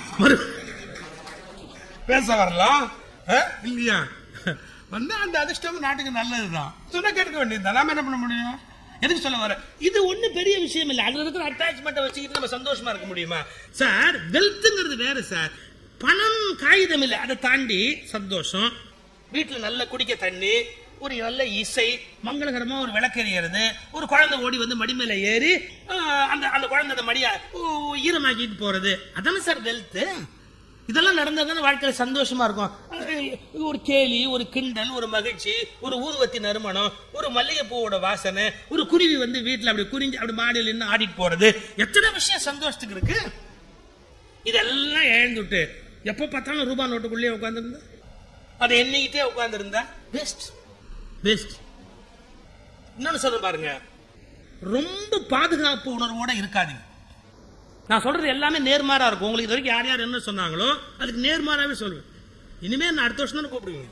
பேச வரலாம் இல்லையா? வந்து அந்த அதிர்ஷ்டம் நாட்டுக்கு நல்லதுதான் சொன்னா கேட்க வேண்டியது. நாம என்ன பண்ண முடியும்? எதுக்கு சொல்ல வர? இது ஒண்ணு பெரிய விஷயம் இல்ல. அதுல இருக்கிற அட்டாச்மெண்ட் வச்சுக்கிட்டு நம்ம சந்தோஷமா இருக்க முடியுமா சார்? வெல்த்ங்கிறது வேற சார். பணம் காகிதம் இல்ல, அதை தாண்டி சந்தோஷம், வீட்டுல நல்ல குடிக்க தண்ணி, ஒரு நல்ல இசை, மங்களகரமா ஒரு விளக்கெறியறது, ஒரு குழந்தை ஓடி வந்து மடி மேல ஏறி அந்த அந்த குழந்தை மடியா ஈரமாக்கிட்டு போறது, அதான சார் வெல்த். இதெல்லாம் நடந்தா வாழ்க்கையில சந்தோஷமா இருக்கும். ஒரு கேலி, ஒரு கிண்டல், ஒரு மகிழ்ச்சி, ஒரு ஊதுவத்தி நறுமணம், ஒரு மல்லிகை பூவோட வாசனை, ஒரு குருவி வந்து வீட்டுல அப்படி குறிஞ்சி அப்படி மாடியில் நின்று ஆடிட்டு போறது, எத்தனை விஷயம் சந்தோஷத்துக்கு இருக்கு. இதெல்லாம் இழந்துட்டு எப்ப பார்த்தாலும் ரூபாய் நோட்டுக்குள்ளே உட்கார்ந்து இருந்தா, அதை எண்ணிக்கிட்டே உட்கார்ந்து இருந்தா பெஸ்ட் பெஸ்ட். இன்னொன்னு சொல்ல பாருங்க, ரொம்ப பாதுகாப்பு உணர்வோட இருக்காதீங்க. நான் சொல்றது எல்லாமே நேர்மாறா இருக்கும். உங்களுக்கு இது வரைக்கும் யார் யார் என்ன சொன்னாங்களோ அதுக்கு நேர்மாறாவே சொல்லுவேன். இனிமே நான் அடுத்த வருஷம் தான் கூப்பிடுவீங்க.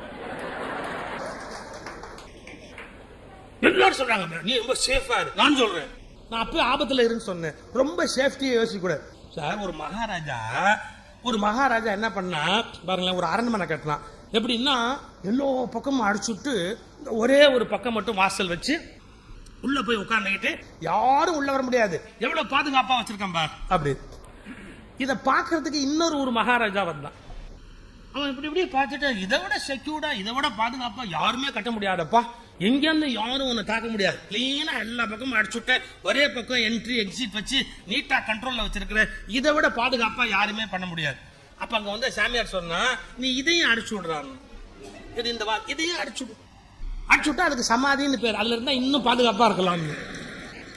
எல்லாரும் சொல்றாங்க நீ ரொம்ப சேஃபா இரு. நான் சொல்றேன், நான் அப்பவே ஆபத்துல இருன்னு சொன்னேன். ரொம்ப சேஃப்டியை யோசிக்க கூடாது சார். ஒரு மகாராஜா ஒரு மகாராஜா என்ன பண்ணா பாருங்களேன், ஒரு அரண்மனை கட்டலாம். எப்படின்னா எல்லா பக்கமும் அடிச்சுட்டு ஒரே ஒரு பக்கம் மட்டும் வாசல் வச்சு உள்ள போய் உட்கார்ந்துக்கிட்டு யாரும் உள்ள வர முடியாது, எவ்வளவு பாதுகாப்பா வச்சிருக்கான் பார் அப்படி. இத பாக்குறதுக்கு இன்னொரு ஒரு மகாராஜா வந்தான். அவன் இப்படி இப்படி பார்த்துட்டு, இதை விட செக்யூர்டா இதை விட பாதுகாப்பா யாருமே கட்ட முடியாதப்பா, எங்கேருந்து யாரும் உன்னை தாக்க முடியாது, கிளீனா எல்லா பக்கமும் அடிச்சுட்டு ஒரே பக்கம் என்ட்ரி எக்ஸிட் வச்சு நீட்டா கண்ட்ரோல்ல வச்சிருக்கிற, இதை விட பாதுகாப்பா யாருமே பண்ண முடியாது. அப்ப அங்க வந்து சாமியார் சொன்னா, நீ இதையும் அடிச்சு விடுறாங்க, இது இந்த இதையும் அடிச்சுடு, அடிச்சுட்டா அதுக்கு சமாதின்னு பேர், அதுல இருந்தா இன்னும் பாதுகாப்பா இருக்கலாம்.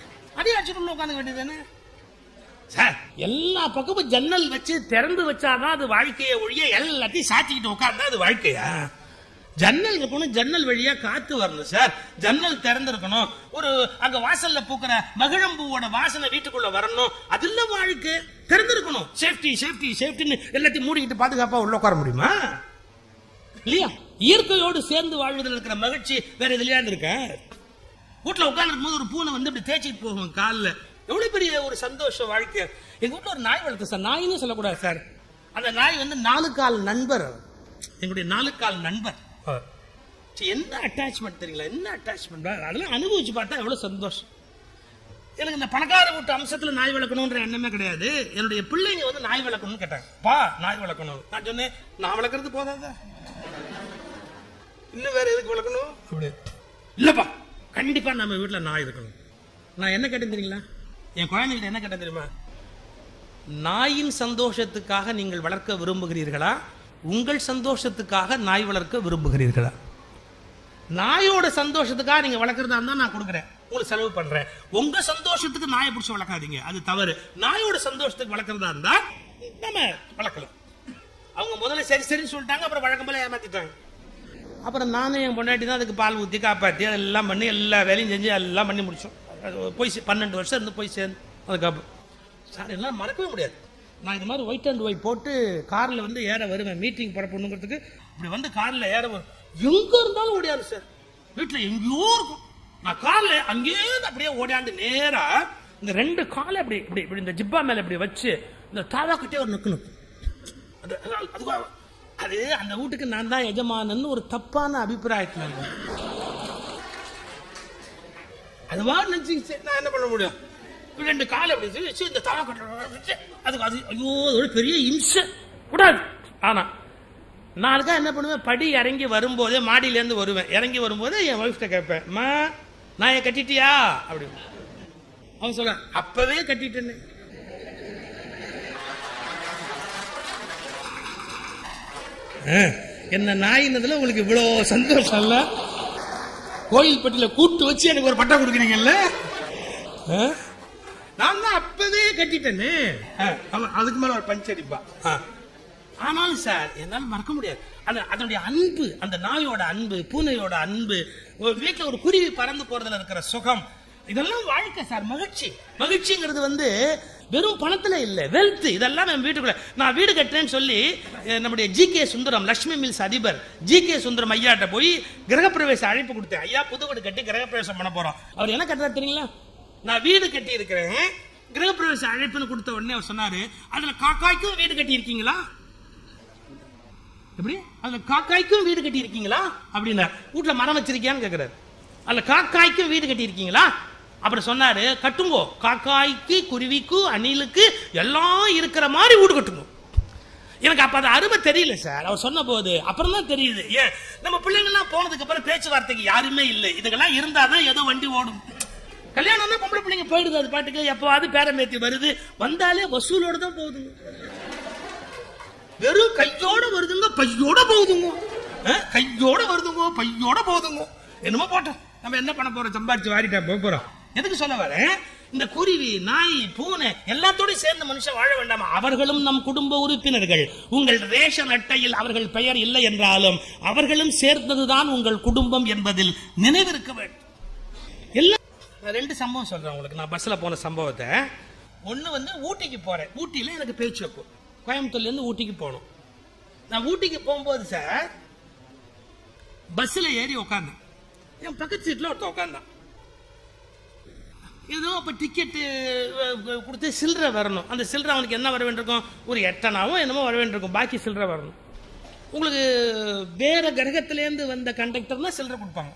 அதையும் அடிச்சுட்டு உட்காந்து வேண்டியதானே சார். எல்லா பக்கமும் ஜன்னல் வச்சு திறந்து வச்சாதான் அது வாழ்க்கையை ஒழிய எல்லாத்தையும் சாத்திக்கிட்டு உட்கார்ந்தா அது வாழ்க்கையா? ஜன்னல் இருக்கணும், ஜன்னல் வழியா காத்து வரணும் சார். ஜன்னல் திறந்திருக்கணும், ஒரு அங்க வாசல்ல பூக்கிற மகிழம்பூவோட வாசனை வீட்டுக்குள்ள வரணும். அதுல வாழ்க்கை திறந்திருக்கணும். சேஃப்டி சேஃப்டி சேஃப்டின்னு எல்லாத்தையும் மூடிக்கிட்டு பாதுகாப்பா உள்ள உட்கார முடியுமா? இல்லையா? இயற்கையோடு சேர்ந்து வாழ்வதில் இருக்கிற மகிழ்ச்சி வேற எதுலயா இருக்க? வீட்டுல உட்கார்ந்து போது ஒரு பூனை வந்து இப்படி தேய்ச்சிட்டு போகும் காலில், எவ்வளவு பெரிய ஒரு சந்தோஷ வாழ்க்கை. எங்க வீட்டுல ஒரு நாய் வளர்த்து சார், நாயின்னு சொல்லக்கூடாது சார், அந்த நாய் வந்து நாலு கால் நண்பர், எங்களுடைய நாலு கால் நண்பர். என்ன அட்டாச்மெண்ட் தெரியுங்களா? என்ன அட்டாச்மெண்ட், அதெல்லாம் அனுபவிச்சு பார்த்தா எவ்வளவு சந்தோஷம். எனக்கு இந்த பணக்கார வீட்டு அம்சத்துல நாய் வளர்க்கணும்ன்ற எண்ணமே கிடையாது. என்னுடைய பிள்ளைங்க வந்து நாய் வளர்க்கணும்னு கேட்டாங்க, பா நாய் வளர்க்கணும். நான் சொன்னேன், நான் வளர்க்கறது போதாதா, இன்னும் வேற எதுக்கு வளர்க்கணும்? அப்படி இல்லப்பா, கண்டிப்பா நம்ம வீட்டுல நாய் இருக்கணும். நான் என்ன கேட்டேன் தெரியுங்களா? என் குழந்தைகிட்ட என்ன கேட்டேன் தெரியுமா? நாயின் சந்தோஷத்துக்காக நீங்கள் வளர்க்க விரும்புகிறீர்களா, உங்கள் சந்தோஷத்துக்காக நாய் வளர்க்க விரும்புகிறீர்களா? நாயோட சந்தோஷத்துக்காக நீங்க வளர்க்கறதா இருந்தா நான் கொடுக்குறேன், உங்களுக்கு செலவு பண்றேன். உங்க சந்தோஷத்துக்கு நாயை பிடிச்சி வளர்க்காதீங்க, அது தவறு. நாயோட சந்தோஷத்துக்கு வளர்க்கறதா இருந்தா நம்ம வளர்க்கலாம். அவங்க முதல்ல சரி சரின்னு சொல்லிட்டாங்க, அப்புறம் வழக்கம் போல ஏமாத்திட்டாங்க. அப்புறம் நானும் என் பொண்டாட்டி தான் அதுக்கு பால் ஊற்றி காப்பாற்றி அதெல்லாம் பண்ணி எல்லா வேலையும் செஞ்சு எல்லாம் பண்ணி முடிச்சோம். போய் பன்னெண்டு வருஷம் இருந்து போய் சேர்ந்து அதுக்கப்புறம் சார் எல்லாம் மறக்கவே முடியாது. நான் இது மாதிரி ஒயிட் அண்ட் ஒயிட் போட்டு காரில் வந்து ஏற வருவேன் மீட்டிங் பரப்பணுங்கிறதுக்கு. இப்படி வந்து காரில் ஏற வரும், எங்க இருந்தாலும் ஓடியாரு சார். வீட்டில் எங்கேயோ இருக்கும், நான் காரில் அங்கேயே அப்படியே ஓடியாந்து நேரா இந்த ரெண்டு காலை அப்படி இப்படி இப்படி இந்த ஜிப்பா மேல இப்படி வச்சு இந்த தாவாக்கிட்டே ஒரு நிற்க நிற்கும். அது அது அந்த வீட்டுக்கு நான் தான் எஜமானன்னு ஒரு தப்பான அபிப்பிராயத்தில் அதுவா நினைச்சு நான் என்ன பண்ண முடியும்? ரெண்டு காலை அப்படி வச்சு இந்த தாவாக்கட்டை அதுக்கு அது ஐயோ ஒரு பெரிய இம்சை கூடாது. ஆனா நான் அதுக்காக என்ன பண்ணுவேன், படி இறங்கி வரும்போதே மாடியிலேருந்து வருவேன், இறங்கி வரும்போதே என் ஒய்ஃப்ட கேட்பேன், மா நான் என் கட்டிட்டியா அப்படின்னு. அவன் சொல்ல அப்பவே கட்டிட்டேன்னு. என்ன நாயினதுல உங்களுக்கு இவ்வளவு சந்தோஷம் இல்ல? கோயில் பட்டியில கூட்டு வச்சு எனக்கு ஒரு பட்டம் கொடுக்குறீங்கல்ல, நான் தான் அப்பவே கட்டிட்டேன்னு. அதுக்கு மேல ஒரு பஞ்சடிப்பா. ஆனாலும் சார் என்னால மறக்க முடியாது அதனுடைய அன்பு, அந்த நாயோட அன்பு, பூனையோட அன்பு, வீட்டுல ஒரு குருவி பறந்து போறதுல இருக்கிற சுகம், இதெல்லாம் வாழ்க்கை சார். மகிழ்ச்சி மகிழ்ச்சிங்கிறது வந்து வெறும் பணத்துல இல்ல, வெல்த். இதெல்லாம் நம்ம வீட்டுக்குள்ள நான் வீடு கட்டுறேன்னு சொல்லி நம்முடைய G K Sundaram, Lakshmi mills அதிபர் ஜி கே சுந்தரம் ஐயாட்ட போய் கிரகப்பிரவேச அழைப்பு கொடுத்தேன். ஐயா புது வீடு கட்டி கிரகப்பிரவேசம் பண்ண போறோம். அவர் என்ன கட்டுறாரு தெரியுங்களா? நான் வீடு கட்டி இருக்கிறேன், கிரகப்பிரவேச அழைப்புன்னு கொடுத்த உடனே அவர் சொன்னாரு, அதுல காக்காய்க்கும் வீடு கட்டி இருக்கீங்களா? எப்படி? அதுல காக்காய்க்கும் வீடு கட்டி இருக்கீங்களா அப்படின்னா, வீட்டுல மரம் வச்சிருக்கியான்னு கேக்குறாரு. அதுல காக்காய்க்கும் வீடு கட்டி இருக்கீங்களா? அப்புறம் சொன்னாரு, கட்டுங்கோ, காக்காய்க்கு குருவிக்கு அணிலுக்கு எல்லாம் இருக்கிற மாதிரி வீடு கட்டுங்க. எனக்கு அப்ப அது அருமை தெரியல சார். அவர் சொன்ன போது அப்புறம் தான் தெரியுது. ஏன் நம்ம பிள்ளைங்க எல்லாம் போனதுக்கு அப்புறம் பேச்சுவார்த்தைக்கு யாருமே இல்லை, இதுக்கெல்லாம் இருந்தாதான் ஏதோ வண்டி ஓடும். கல்யாணம் தான் பொம்பளை பிள்ளைங்க போயிடுது, அது பாட்டுக்கு எப்பவாது பேரம்பேத்தி வருது, வந்தாலே வசூலோட தான் போகுதுங்க. வெறும் கையோட வருதுங்க, பையோட போகுதுங்க, கையோட வருதுங்க, பையோட போகுதுங்க. என்னமோ போட்டோம், நம்ம என்ன பண்ண போறோம், சம்பாதிச்சு வாரிட்டா போக போறோம். எதுக்கு சொல்ல வர, இந்த குருவி நாய் பூனை எல்லாத்தோட சேர்ந்து மனுஷன் வாழ வேண்டாமா? அவர்களும் நம் குடும்ப உறுப்பினர்கள். உங்கள் ரேஷன் அட்டையில் அவர்கள் பெயர் இல்லை என்றாலும் அவர்களும் சேர்ந்ததுதான் உங்கள் குடும்பம் என்பதில் நினைவிருக்க வேண்டும். எல்லாம் ரெண்டு சம்பவம் சொல்றேன் உங்களுக்கு. நான் பஸ்ல போன சம்பவத்தை. ஒண்ணு வந்து ஊட்டிக்கு போறேன். ஊட்டியில எனக்கு பேச்சு வைப்போம். கோயம்புத்தூர்ல இருந்து ஊட்டிக்கு போனோம். நான் ஊட்டிக்கு போகும்போது சார் பஸ்ல ஏறி உட்கார்ந்தேன். என் பக்கத்து சீட்ல ஒருத்தன் உட்கார்ந்தான். ஏதோ அப்ப டிக்கெட்டு கொடுத்து சில்லறை வரணும். அந்த சில்லறை அவனுக்கு என்ன வர வேண்டியிருக்கும், ஒரு எட்டனாவும் என்னமோ வர வேண்டியிருக்கும், பாக்கி சில்லறை வரணும். உங்களுக்கு வேற கிரகத்திலேருந்து வந்த கண்டக்டர்னா சில்லறை கொடுப்பாங்க,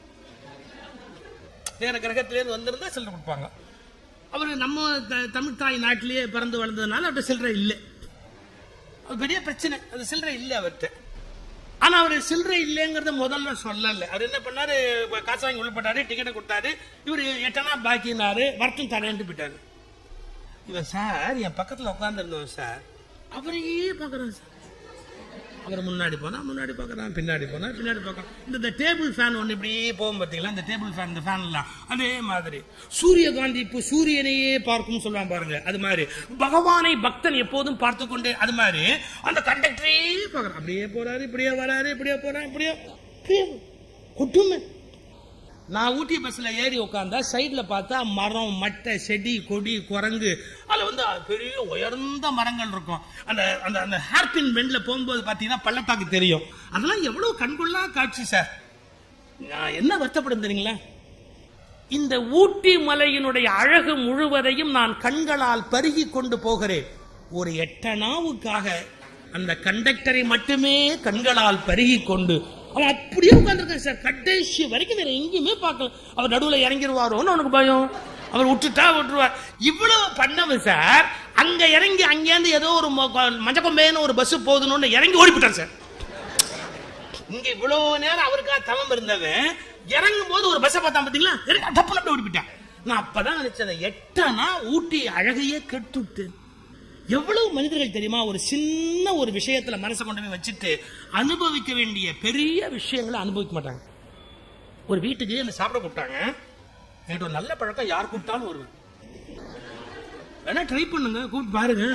வேற கிரகத்திலேருந்து வந்திருந்தா சில்லறை கொடுப்பாங்க. அவரு நம்ம தமிழ் தாய் நாட்டிலேயே பிறந்து வளர்ந்ததுனால அவர்கிட்ட சில்லறை இல்லை. அது பெரிய பிரச்சனை, அது சில்லறை இல்லை அவர்கிட்ட. ஆனா அவரு சில்லறை இல்லைங்கிறத முதல்ல சொல்லல. அவர் என்ன பண்ணாரு, காசு வாங்கி உள்ளப்பட்டாரு, டிக்கெட்டை கொடுத்தாரு. இவரு எட்டனா பாக்கினாரு, வரட்டும் தரேன்ட்டு போயிட்டாரு. இவன் சார் என் பக்கத்துல உட்கார்ந்து இருந்தவன் சார் அவரையே பாக்குறான் சார். அவர் முன்னாடி போனா முன்னாடி பார்க்கறான், பின்னாடி போனா பின்னாடி பார்க்கறான். இந்த டேபிள் ஃபேன் ஒன்று இப்படியே போகும் பார்த்தீங்களா, இந்த டேபிள் ஃபேன், இந்த ஃபேன் எல்லாம் அதே மாதிரி சூரியகாந்தி இப்போ சூரியனையே பார்க்கும் சொல்லுவான் பாருங்க, அது மாதிரி பகவானை பக்தன் எப்போதும் பார்த்து கொண்டே, அது மாதிரி அந்த கண்டக்டரே பார்க்கறான். அப்படியே போறாரு, இப்படியே வராரு, இப்படியே போறாரு, இப்படியே கொட்டுமே. நான் ஊட்டி பஸ்ல ஏறி உட்காந்தா சைட்ல பார்த்தா மரம், மட்டை, செடி, கொடி, குரங்கு, அதுல வந்து பெரிய உயர்ந்த மரங்கள் இருக்கும். அந்த அந்த அந்த ஹேர்பின் பெண்ட்ல போகும்போது பாத்தீங்கன்னா பள்ளத்தாக்கு தெரியும். அதெல்லாம் எவ்வளவு கண்கொள்ளா காட்சி சார். நான் என்ன வருத்தப்படும் தெரியுங்களா, இந்த ஊட்டி மலையினுடைய அழகு முழுவதையும் நான் கண்களால் பருகி கொண்டு போகிறேன். ஒரு எட்டனாவுக்காக அந்த கண்டக்டரை மட்டுமே கண்களால் பருகி கொண்டு அவன் அப்படியே உட்கார்ந்துருக்கான் சார். கடைசி வரைக்கும் வேற எங்கேயுமே பார்க்கல. அவர் நடுவில் இறங்கிடுவாரோன்னு அவனுக்கு பயம். அவர் விட்டுட்டா விட்டுருவார். இவ்வளவு பண்ணவன் சார் அங்க இறங்கி அங்கேருந்து ஏதோ ஒரு மஞ்சக்கொம்பேன்னு ஒரு பஸ் போதுன்னு இறங்கி ஓடிவிட்டான் சார். இங்க இவ்வளவு நேரம் அவருக்கா தவம் இருந்தவன் இறங்கும் போது ஒரு பஸ்ஸை பார்த்தா பாத்தீங்களா, டப்புல அப்படி ஓடிவிட்டான். நான் அப்பதான் நினைச்சேன், எட்டனா ஊட்டி அழகையே கெட்டுட்டு. எவ்வளவு மனிதர்கள் தெரியுமா ஒரு சின்ன ஒரு விஷயத்துல மனசை கொண்டு போய் வச்சுட்டு அனுபவிக்க வேண்டிய பெரிய விஷயங்களை அனுபவிக்க மாட்டாங்க. ஒரு வீட்டுக்கு என்ன சாப்பிட கூப்பிட்டாங்க, என்கிட்ட ஒரு நல்ல பழக்கம், யார் கூப்பிட்டாலும் வருவேன். வேணா ட்ரை பண்ணுங்க, கூப்பிட்டு பாருங்க.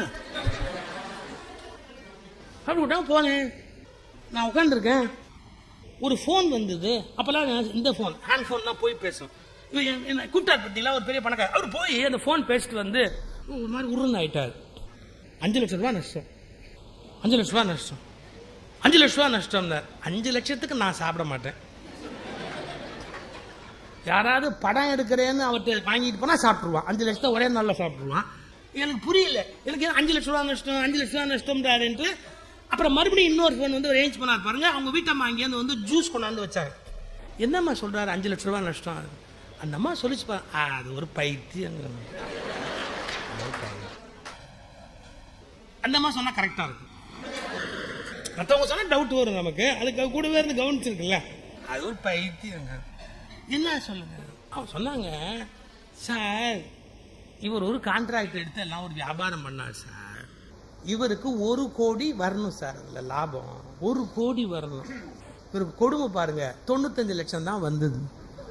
அப்படி கூப்பிட்டா போனேன், நான் உட்காந்துருக்கேன். ஒரு போன் வந்தது. அப்பெல்லாம் இந்த போன் ஹேண்ட் போன் தான் போய் பேசும். கூப்பிட்டார் பார்த்தீங்களா ஒரு பெரிய பணக்காரர். அவர் போய் அந்த போன் பேசிட்டு வந்து ஒரு மாதிரி உருன்னு ஆயிட்டார். அஞ்சு லட்சம் ரூபாய் நஷ்டம், அஞ்சு லட்சம் ரூபாய் நஷ்டம், அஞ்சு லட்சம் ரூபாய் நஷ்டம். அஞ்சு லட்சத்துக்கு நான் சாப்பிட மாட்டேன். யாராவது படம் எடுக்கிறேன்னு அவர்கிட்ட வாங்கிட்டு போனா சாப்பிட்டுருவான். அஞ்சு லட்சத்தை ஒரே நாள்ல சாப்பிட்டுருவான். எனக்கு புரியல, எனக்கு அஞ்சு லட்சம் ரூபாய் நஷ்டம், அஞ்சு லட்சம் ரூபாய் நஷ்டம்ன்றாருன்ட்டு. அப்புறம் மறுபடியும் இன்னொரு ஃபோன் வந்து ஒரு ஏஞ்ச் பண்ணார் பாருங்க. அவங்க வீட்டம்மா அங்கேருந்து வந்து ஜூஸ் கொண்டாந்து வச்சாங்க. என்னம்மா சொல்றாரு, அஞ்சு லட்சம் ரூபாய் நஷ்டம். அந்த அம்மா சொல்லிச்சு பாருங்க, அது ஒரு பைத்தியம். அந்த அம்மா சொன்னா கரெக்டா இருக்கும், மற்றவங்க சொன்னா டவுட் வரும் நமக்கு. அதுக்கு கூடவே இருந்து கவனிச்சிருக்குல்ல, அது ஒரு பைத்தியம். என்ன சொல்லுங்க. அவங்க சொன்னாங்க, சார் இவர் ஒரு கான்ட்ராக்ட் எடுத்து எல்லாம் ஒரு வியாபாரம் பண்ணார் சார். இவருக்கு ஒரு கோடி வரணும் சார், அதுல லாபம் ஒரு கோடி வரணும். இவருக்கு கொடுமை பாருங்க, தொண்ணூத்தஞ்சு லட்சம் தான் வந்தது.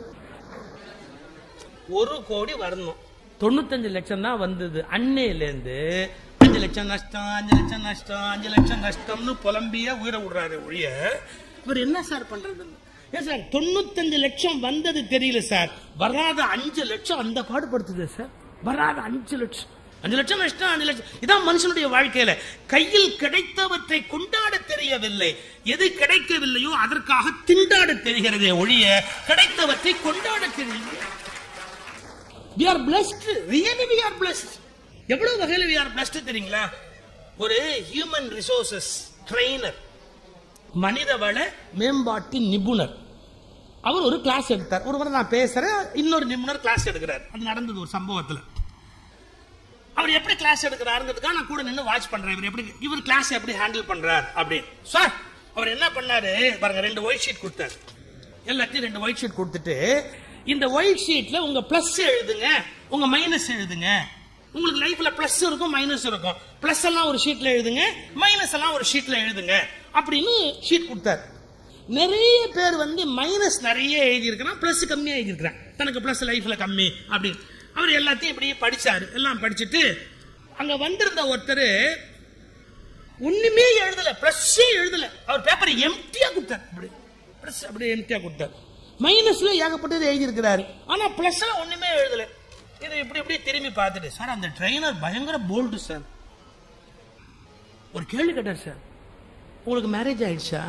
ஒரு கோடி வரணும், தொண்ணூத்தஞ்சு லட்சம் தான் வந்தது. அன்னையிலேருந்து அஞ்சு லட்சம் நஷ்டம், அஞ்சு லட்சம் நஷ்டம், அஞ்சு லட்சம் நஷ்டம்னு புலம்பிய உயிரை விடுறாரு ஒழிய இவர் என்ன சார் பண்றது? ஏன் சார் தொண்ணூத்தஞ்சு லட்சம் வந்தது தெரியல சார், வராத அஞ்சு லட்சம் அந்த பாடுபடுத்துது சார். வராத அஞ்சு லட்சம், அஞ்சு லட்சம் நஷ்டம், அஞ்சு லட்சம். இதான் மனுஷனுடைய வாழ்க்கையில. கையில் கிடைத்தவற்றை கொண்டாட தெரியவில்லை, எது கிடைக்கவில்லையோ அதற்காக திண்டாட தெரிகிறதே ஒழிய கிடைத்தவற்றை கொண்டாட தெரியவில்லை. We are blessed, really we are blessed. எவ்வளவு வகையில we are blessed தெரியுங்களா? ஒரு ஹியூமன் ரிசோர்சஸ் ட்ரெயினர், மனிதவள மேம்பாட்டு நிபுணர், அவர் ஒரு கிளாஸ் எடுத்தார். ஒரு முறை நான் பேசுறேன், இன்னொரு நிபுணர் கிளாஸ் எடுக்கிறார். அது நடந்தது ஒரு சம்பவத்தில். அவர் எப்படி கிளாஸ் எடுக்கிறாருங்கிறதுக்காக நான் கூட நின்று வாட்ச் பண்றேன். இவர் எப்படி இவர் கிளாஸ் எப்படி ஹேண்டில் பண்றார் அப்படின்னு. சார் அவர் என்ன பண்ணாரு பாருங்க, ரெண்டு ஒயிட் ஷீட் கொடுத்தாரு. எல்லாத்தையும் ரெண்டு ஒயிட் ஷீட் கொடுத்துட்டு, இந்த ஒயிட் ஷீட்ல உங்க பிளஸ் எழுதுங்க, உங்க மைனஸ் எழுதுங்க. உங்களுக்கு லைஃப்ல பிளஸ் இருக்கும், மைனஸ் இருக்கும். பிளஸ் எல்லாம் ஒரு ஷீட்ல எழுதுங்க, மைனஸ் எல்லாம் ஒரு ஷீட்ல எழுதுங்க அப்படின்னு ஷீட் கொடுத்தாரு. நிறைய பேர் வந்து மைனஸ் நிறைய எழுதி இருக்கிறான், பிளஸ் கம்மியா எழுதி இருக்கிறான். தனக்கு பிளஸ் லைஃப்ல கம்மி அப்படின்னு அவர் எல்லாத்தையும் இப்படியே படிச்சாரு. எல்லாம் படிச்சுட்டு அங்க வந்திருந்த ஒருத்தர் ஒண்ணுமே எழுதல, பிளஸ்ஸே எழுதல. அவர் பேப்பரை எம்டியா கொடுத்தார். அப்படி பிளஸ் அப்படியே எம்டியா கொடுத்தார். மைனஸ்ல ஏகப்பட்டது எழுதி இருக்கிறாரு, ஆனா பிளஸ்ல ஒண்ணுமே எழுதல. இது இப்படி இப்படி திரும்பி பார்த்துட்டு, சார் அந்த ட்ரெயினர் பயங்கர போல்டு சார். ஒரு கேள்வி கேட்டார், சார் உங்களுக்கு மேரேஜ் ஆயிடுச்சா?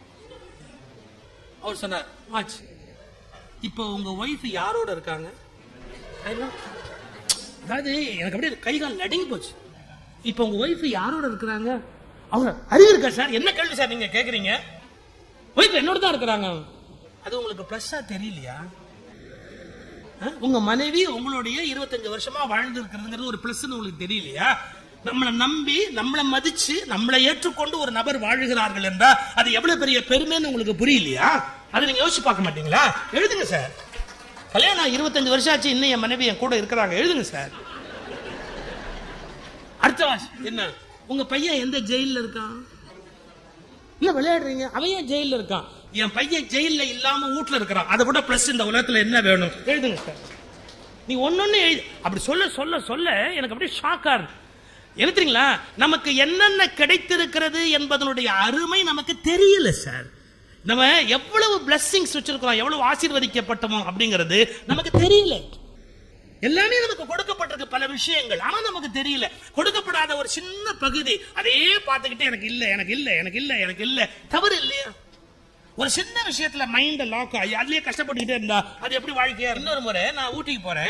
அவர் சொன்னார், ஆச்சு. இப்போ உங்க ஒய்ஃப் யாரோட இருக்காங்க? அதாவது எனக்கு அப்படியே கை கால் நடுங்கி போச்சு. இப்போ உங்க ஒய்ஃப் யாரோட இருக்கிறாங்க? அவங்க அறிவு இருக்கா சார்? என்ன கேள்வி சார் நீங்க கேக்குறீங்க? ஒய்ஃப் என்னோட தான் இருக்கிறாங்க. அது உங்களுக்கு பிளஸ்ஸா தெரியலையா? உங்க மனைவி உங்களுடைய இருபத்தஞ்சு வருஷமா வாழ்ந்து இருக்கிறதுங்கிறது ஒரு பிளஸ் உங்களுக்கு தெரியலையா? நம்மளை நம்பி நம்மளை மதிச்சு நம்மளை ஏற்றுக்கொண்டு ஒரு நபர் வாழுகிறார்கள் என்றா அது எவ்வளவு பெரிய பெருமைன்னு உங்களுக்கு புரியலையா? அதை நீங்க யோசிச்சு பார்க்க மாட்டீங்களா? எழுதுங்க சார். கல்யாணம் இருபத்தஞ்சு வருஷம் ஆச்சு, இன்னும் என் மனைவி என் கூட இருக்கிறாங்க, எழுதுங்க சார். அடுத்த வாசி என்ன, உங்க பையன் எந்த ஜெயில இருக்கான்? இல்ல விளையாடுறீங்க, அவன் ஏன் ஜெயில இருக்கான்? என் பையன் ஜெயில இல்லாம வீட்டுல இருக்கிறான், அதை விட பிளஸ் இந்த உலகத்துல என்ன வேணும்? எழுதுங்க சார். நீ ஒன்னொன்னு எழுது. அப்படி சொல்ல சொல்ல சொல்ல எனக்கு அப்படியே ஷாக்கா இருக்கு. எழுத்துறீங்களா? நமக்கு என்னென்ன கிடைத்திருக்கிறது என்பதனுடைய அருமை நமக்கு தெரியல சார். நம்ம எவ்வளவு பிளஸிங்ஸ் வச்சிருக்கிறோம், எவ்வளவு ஆசீர்வதிக்கப்பட்டோம் அப்படிங்கிறது நமக்கு தெரியல. எல்லாமே நமக்கு கொடுக்கப்பட்டிருக்கு பல விஷயங்கள், ஆனா நமக்கு தெரியல. கொடுக்கப்படாத ஒரு சின்ன பகுதி, அதையே பார்த்துக்கிட்டு எனக்கு இல்ல எனக்கு இல்ல எனக்கு இல்ல எனக்கு இல்ல. தவறு இல்லையா? ஒரு சின்ன விஷயத்துல மைண்ட் லாக் ஆகி அதுலயே கஷ்டப்பட்டுக்கிட்டே இருந்தா அது எப்படி வாழ்க்கையா? இன்னொரு முறை நான் ஊட்டிக்கு போறேன்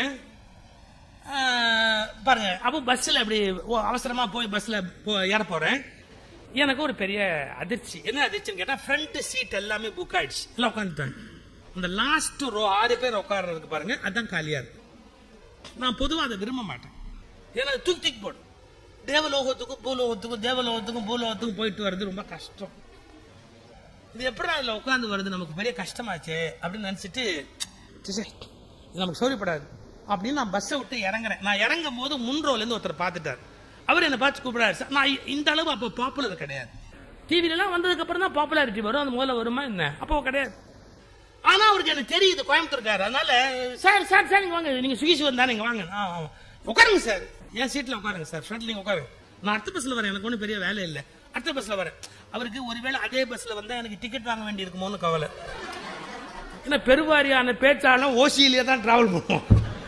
பாருங்க, அப்போ பஸ்ல அப்படி அவசரமா போய் பஸ்ல ஏற போறேன். எனக்கு ஒரு பெரிய அதிர்ச்சி. என்ன அதிர்ச்சின்னு கேட்டா, ஃப்ரண்ட் சீட் எல்லாமே புக் ஆயிடுச்சு, எல்லாம் உட்காந்துட்டாங்க. அந்த லாஸ்ட் ரோ ஆறு பேர் உட்கார்றதுக்கு பாருங்க, அதான் காலியா இருக்கு. நான் பொதுவாக அதை விரும்ப மாட்டேன். ஏன்னா தூக்கி தூக்கி போடும். தேவலோகத்துக்கும் பூலோகத்துக்கும் தேவலோகத்துக்கும் பூலோகத்துக்கும் போயிட்டு வர்றது ரொம்ப கஷ்டம். இது எப்படி அதுல உட்காந்து வருது, நமக்கு பெரிய கஷ்டமாச்சு அப்படின்னு நினைச்சிட்டு நமக்கு சௌரியப்படாது அப்படின்னு நான் பஸ்ஸை விட்டு இறங்குறேன். நான் இறங்கும் போது முன் ரோல இருந்து ஒருத்தர் பார்த்துட்டார். அவர் என்ன பார்த்து கூப்பிடாரு. நான் இந்த அளவு அப்போ பாப்புலர் கிடையாது. டிவில எல்லாம் வந்ததுக்கு அப்புறம் தான் பாப்புலாரிட்டி வரும், அந்த முதல்ல வருமா என்ன, அப்போ கிடையாது. ஆனா அவருக்கு எனக்கு தெரியுது கோயம்புத்தூர்காரு. அதனால சார் சார் சார் நீங்க வாங்க, நீங்க சுகிஷ் வந்தா நீங்க வாங்க, உட்காருங்க சார், என் சீட்ல உட்காருங்க சார், ஃப்ரண்ட்ல நீங்க உட்காருங்க, நான் அடுத்த பஸ்ல வரேன், எனக்கு ஒன்றும் பெரிய வேலை இல்லை, அடுத்த பஸ்ல வரேன். அவருக்கு ஒருவேளை அதே பஸ்ல வந்தா எனக்கு டிக்கெட் வாங்க வேண்டி இருக்குமோன்னு கவலை. ஏன்னா பெருவாரியான பேச்சாலும் ஓசியிலேயே தான் டிராவல் பண்ணுவோம்.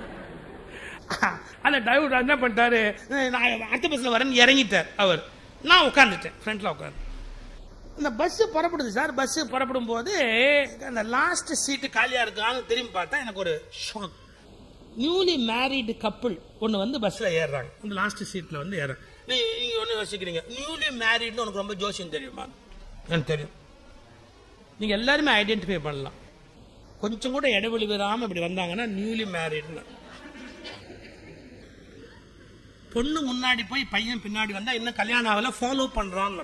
அந்த டிரைவர் என்ன பண்ணிட்டாரு, நான் அடுத்த பஸ்ல வரேன்னு இறங்கிட்டார் அவர். நான் உட்காந்துட்டேன் ஃப்ரண்ட்ல உட்காந்து. இந்த பஸ் புறப்படுது சார். பஸ் புறப்படும் போது அந்த லாஸ்ட் சீட்டு காலியா இருக்கான்னு திரும்பி பார்த்தா எனக்கு ஒரு ஷாக். நியூலி மேரிடு கப்புள் ஒன்னு வந்து பஸ்ல ஏறுறாங்க, இந்த லாஸ்ட் சீட்ல வந்து ஏறாங்க. நீங்க ஒண்ணு யோசிக்கிறீங்க, நியூலி மேரிட்னு உனக்கு ரொம்ப ஜோசியம் தெரியுமா? எனக்கு தெரியும். நீங்க எல்லாருமே ஐடென்டிஃபை பண்ணலாம். கொஞ்சம் கூட இடைவெளி விடாம இப்படி வந்தாங்கன்னா நியூலி மேரிட்னு. பொண்ணு முன்னாடி போய் பையன் பின்னாடி வந்தா இன்னும் கல்யாணம் ஆகல, ஃபாலோ பண்றான்னு.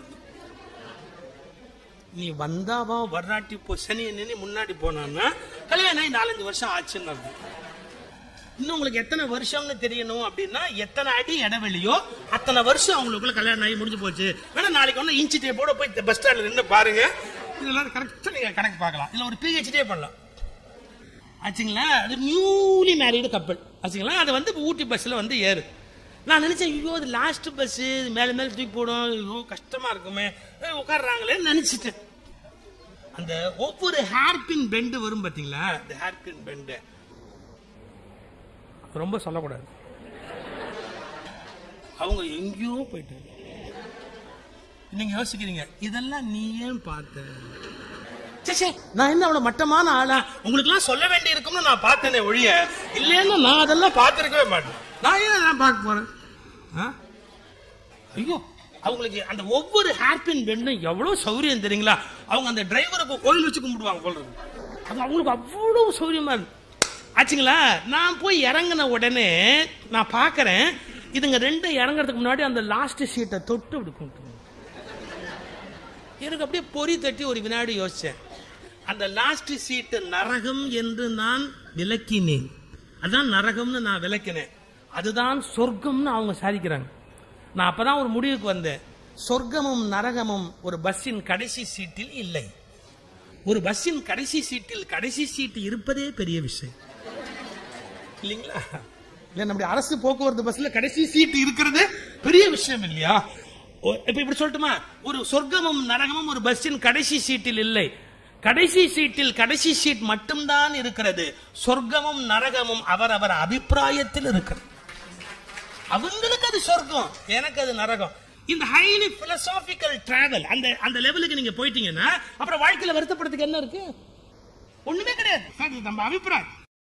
நீ வந்தாவா வர்றாட்டி போ சனி என்ன முன்னாடி போனான்னா கல்யாணம் நாலஞ்சு வருஷம் ஆச்சுன்னு அர்த்தம். இன்னும் உங்களுக்கு எத்தனை வருஷம்னு தெரியணும் அப்படின்னா எத்தனை அடி இடைவெளியோ அத்தனை வருஷம் அவங்களுக்குள்ள கல்யாணம் ஆகி முடிஞ்சு போச்சு. வேணா நாளைக்கு ஒன்னு இன்ச்சு டேப்போட போய் பஸ் ஸ்டாண்ட்ல நின்று பாருங்க, இதெல்லாம் கரெக்டா நீங்க கணக்கு பார்க்கலாம். இல்ல ஒரு பிஹெச்டே பண்ணலாம் ஆச்சுங்களா. அது நியூலி மேரிடு கப்பல் ஆச்சுங்களா. அது வந்து ஊட்டி பஸ்ல வந்து ஏறு. நான் நினைச்சேன், ஐயோ அது லாஸ்ட் பஸ், மேல மேல தூக்கி போடும், ஐயோ கஷ்டமா இருக்குமே, உட்காடுறாங்களேன்னு நினைச்சிட்டேன். அந்த ஒவ்வொரு ஹேர்பின் பெண்டு வரும் பாத்தீங்களா, இந்த ஹேர்பின் பெண்டு ரொம்ப சொல்லக்கூடாது. அவங்க எங்கேயோ போயிட்டு நீங்க யோசிக்கிறீங்க, இதெல்லாம் நீ ஏன் பார்த்த? நான் என்ன அவ்வளவு மட்டமான ஆளா? உங்களுக்கு எல்லாம் சொல்ல வேண்டி இருக்கும்னு நான் பார்த்தேனே ஒழிய, இல்லைன்னா நான் அதெல்லாம் பார்த்திருக்கவே மாட்டேன். நான் ஏன் நான் பார்க்க போறேன்? ஐயோ, அவங்களுக்கு அந்த ஒவ்வொரு ஹேர்பின் பெண்டும் எவ்வளவு சௌரியம் தெரியுங்களா. அவங்க அந்த டிரைவருக்கு கோயில் வச்சு கும்பிடுவாங்க போல இருக்கு. அது அவங்களுக்கு அவ்வளவு சௌரியமா இருக்கு ஆச்சுங்களா. நான் போய் இறங்கின உடனே நான் பாக்கிறேன், இதுங்க ரெண்டு இறங்குறதுக்கு முன்னாடி அந்த லாஸ்ட் சீட்டை தொட்டு அப்படி கும்பிட்டு எனக்கு அப்படியே பொறி தட்டி ஒரு வினாடி யோசிச்சேன். அந்த லாஸ்ட் சீட்டு நரகம் என்று நான் விளக்கினேன். அதான் நரகம்னு நான் விளக்கினேன், அதுதான் சொர்க்கம்னு அவங்க சாதிக்கிறாங்க. நான் அப்பதான் ஒரு முடிவுக்கு வந்தேன், சொர்க்கமும் நரகமும் ஒரு பஸ்ஸின் கடைசி சீட்டில் இல்லை. ஒரு பஸ்ஸின் கடைசி சீட்டில் கடைசி சீட்டு இருப்பதே பெரிய விஷயம் இல்லைங்களா. நம்முடைய அரசு போக்குவரத்து பஸ்ல கடைசி சீட்டு இருக்கிறது பெரிய விஷயம் இல்லையா. இப்ப இப்படி சொல்லட்டுமா, ஒரு சொர்க்கமும் நரகமும் ஒரு பஸ்ஸின் கடைசி சீட்டில் இல்லை. கடைசி சீட்டில் கடைசி சீட் மட்டும்தான் இருக்கிறது. சொர்க்கமும் நரகமும் அவரவர் அபிப்பிராயத்தில் இருக்கிறது. அவங்களுக்கு அது சொர்க்கம், எனக்கு அது நரகம். இந்த ஹைலி பிலோசாபிக்கல் டிராவல் அந்த அந்த லெவலுக்கு நீங்க போயிட்டீங்கன்னா அப்புறம் வாழ்க்கையில வருத்தப்படுறதுக்கு என்ன இருக்கு? ஒண்ணுமே கிடையாது. நம்ம அபிப்பிராயம்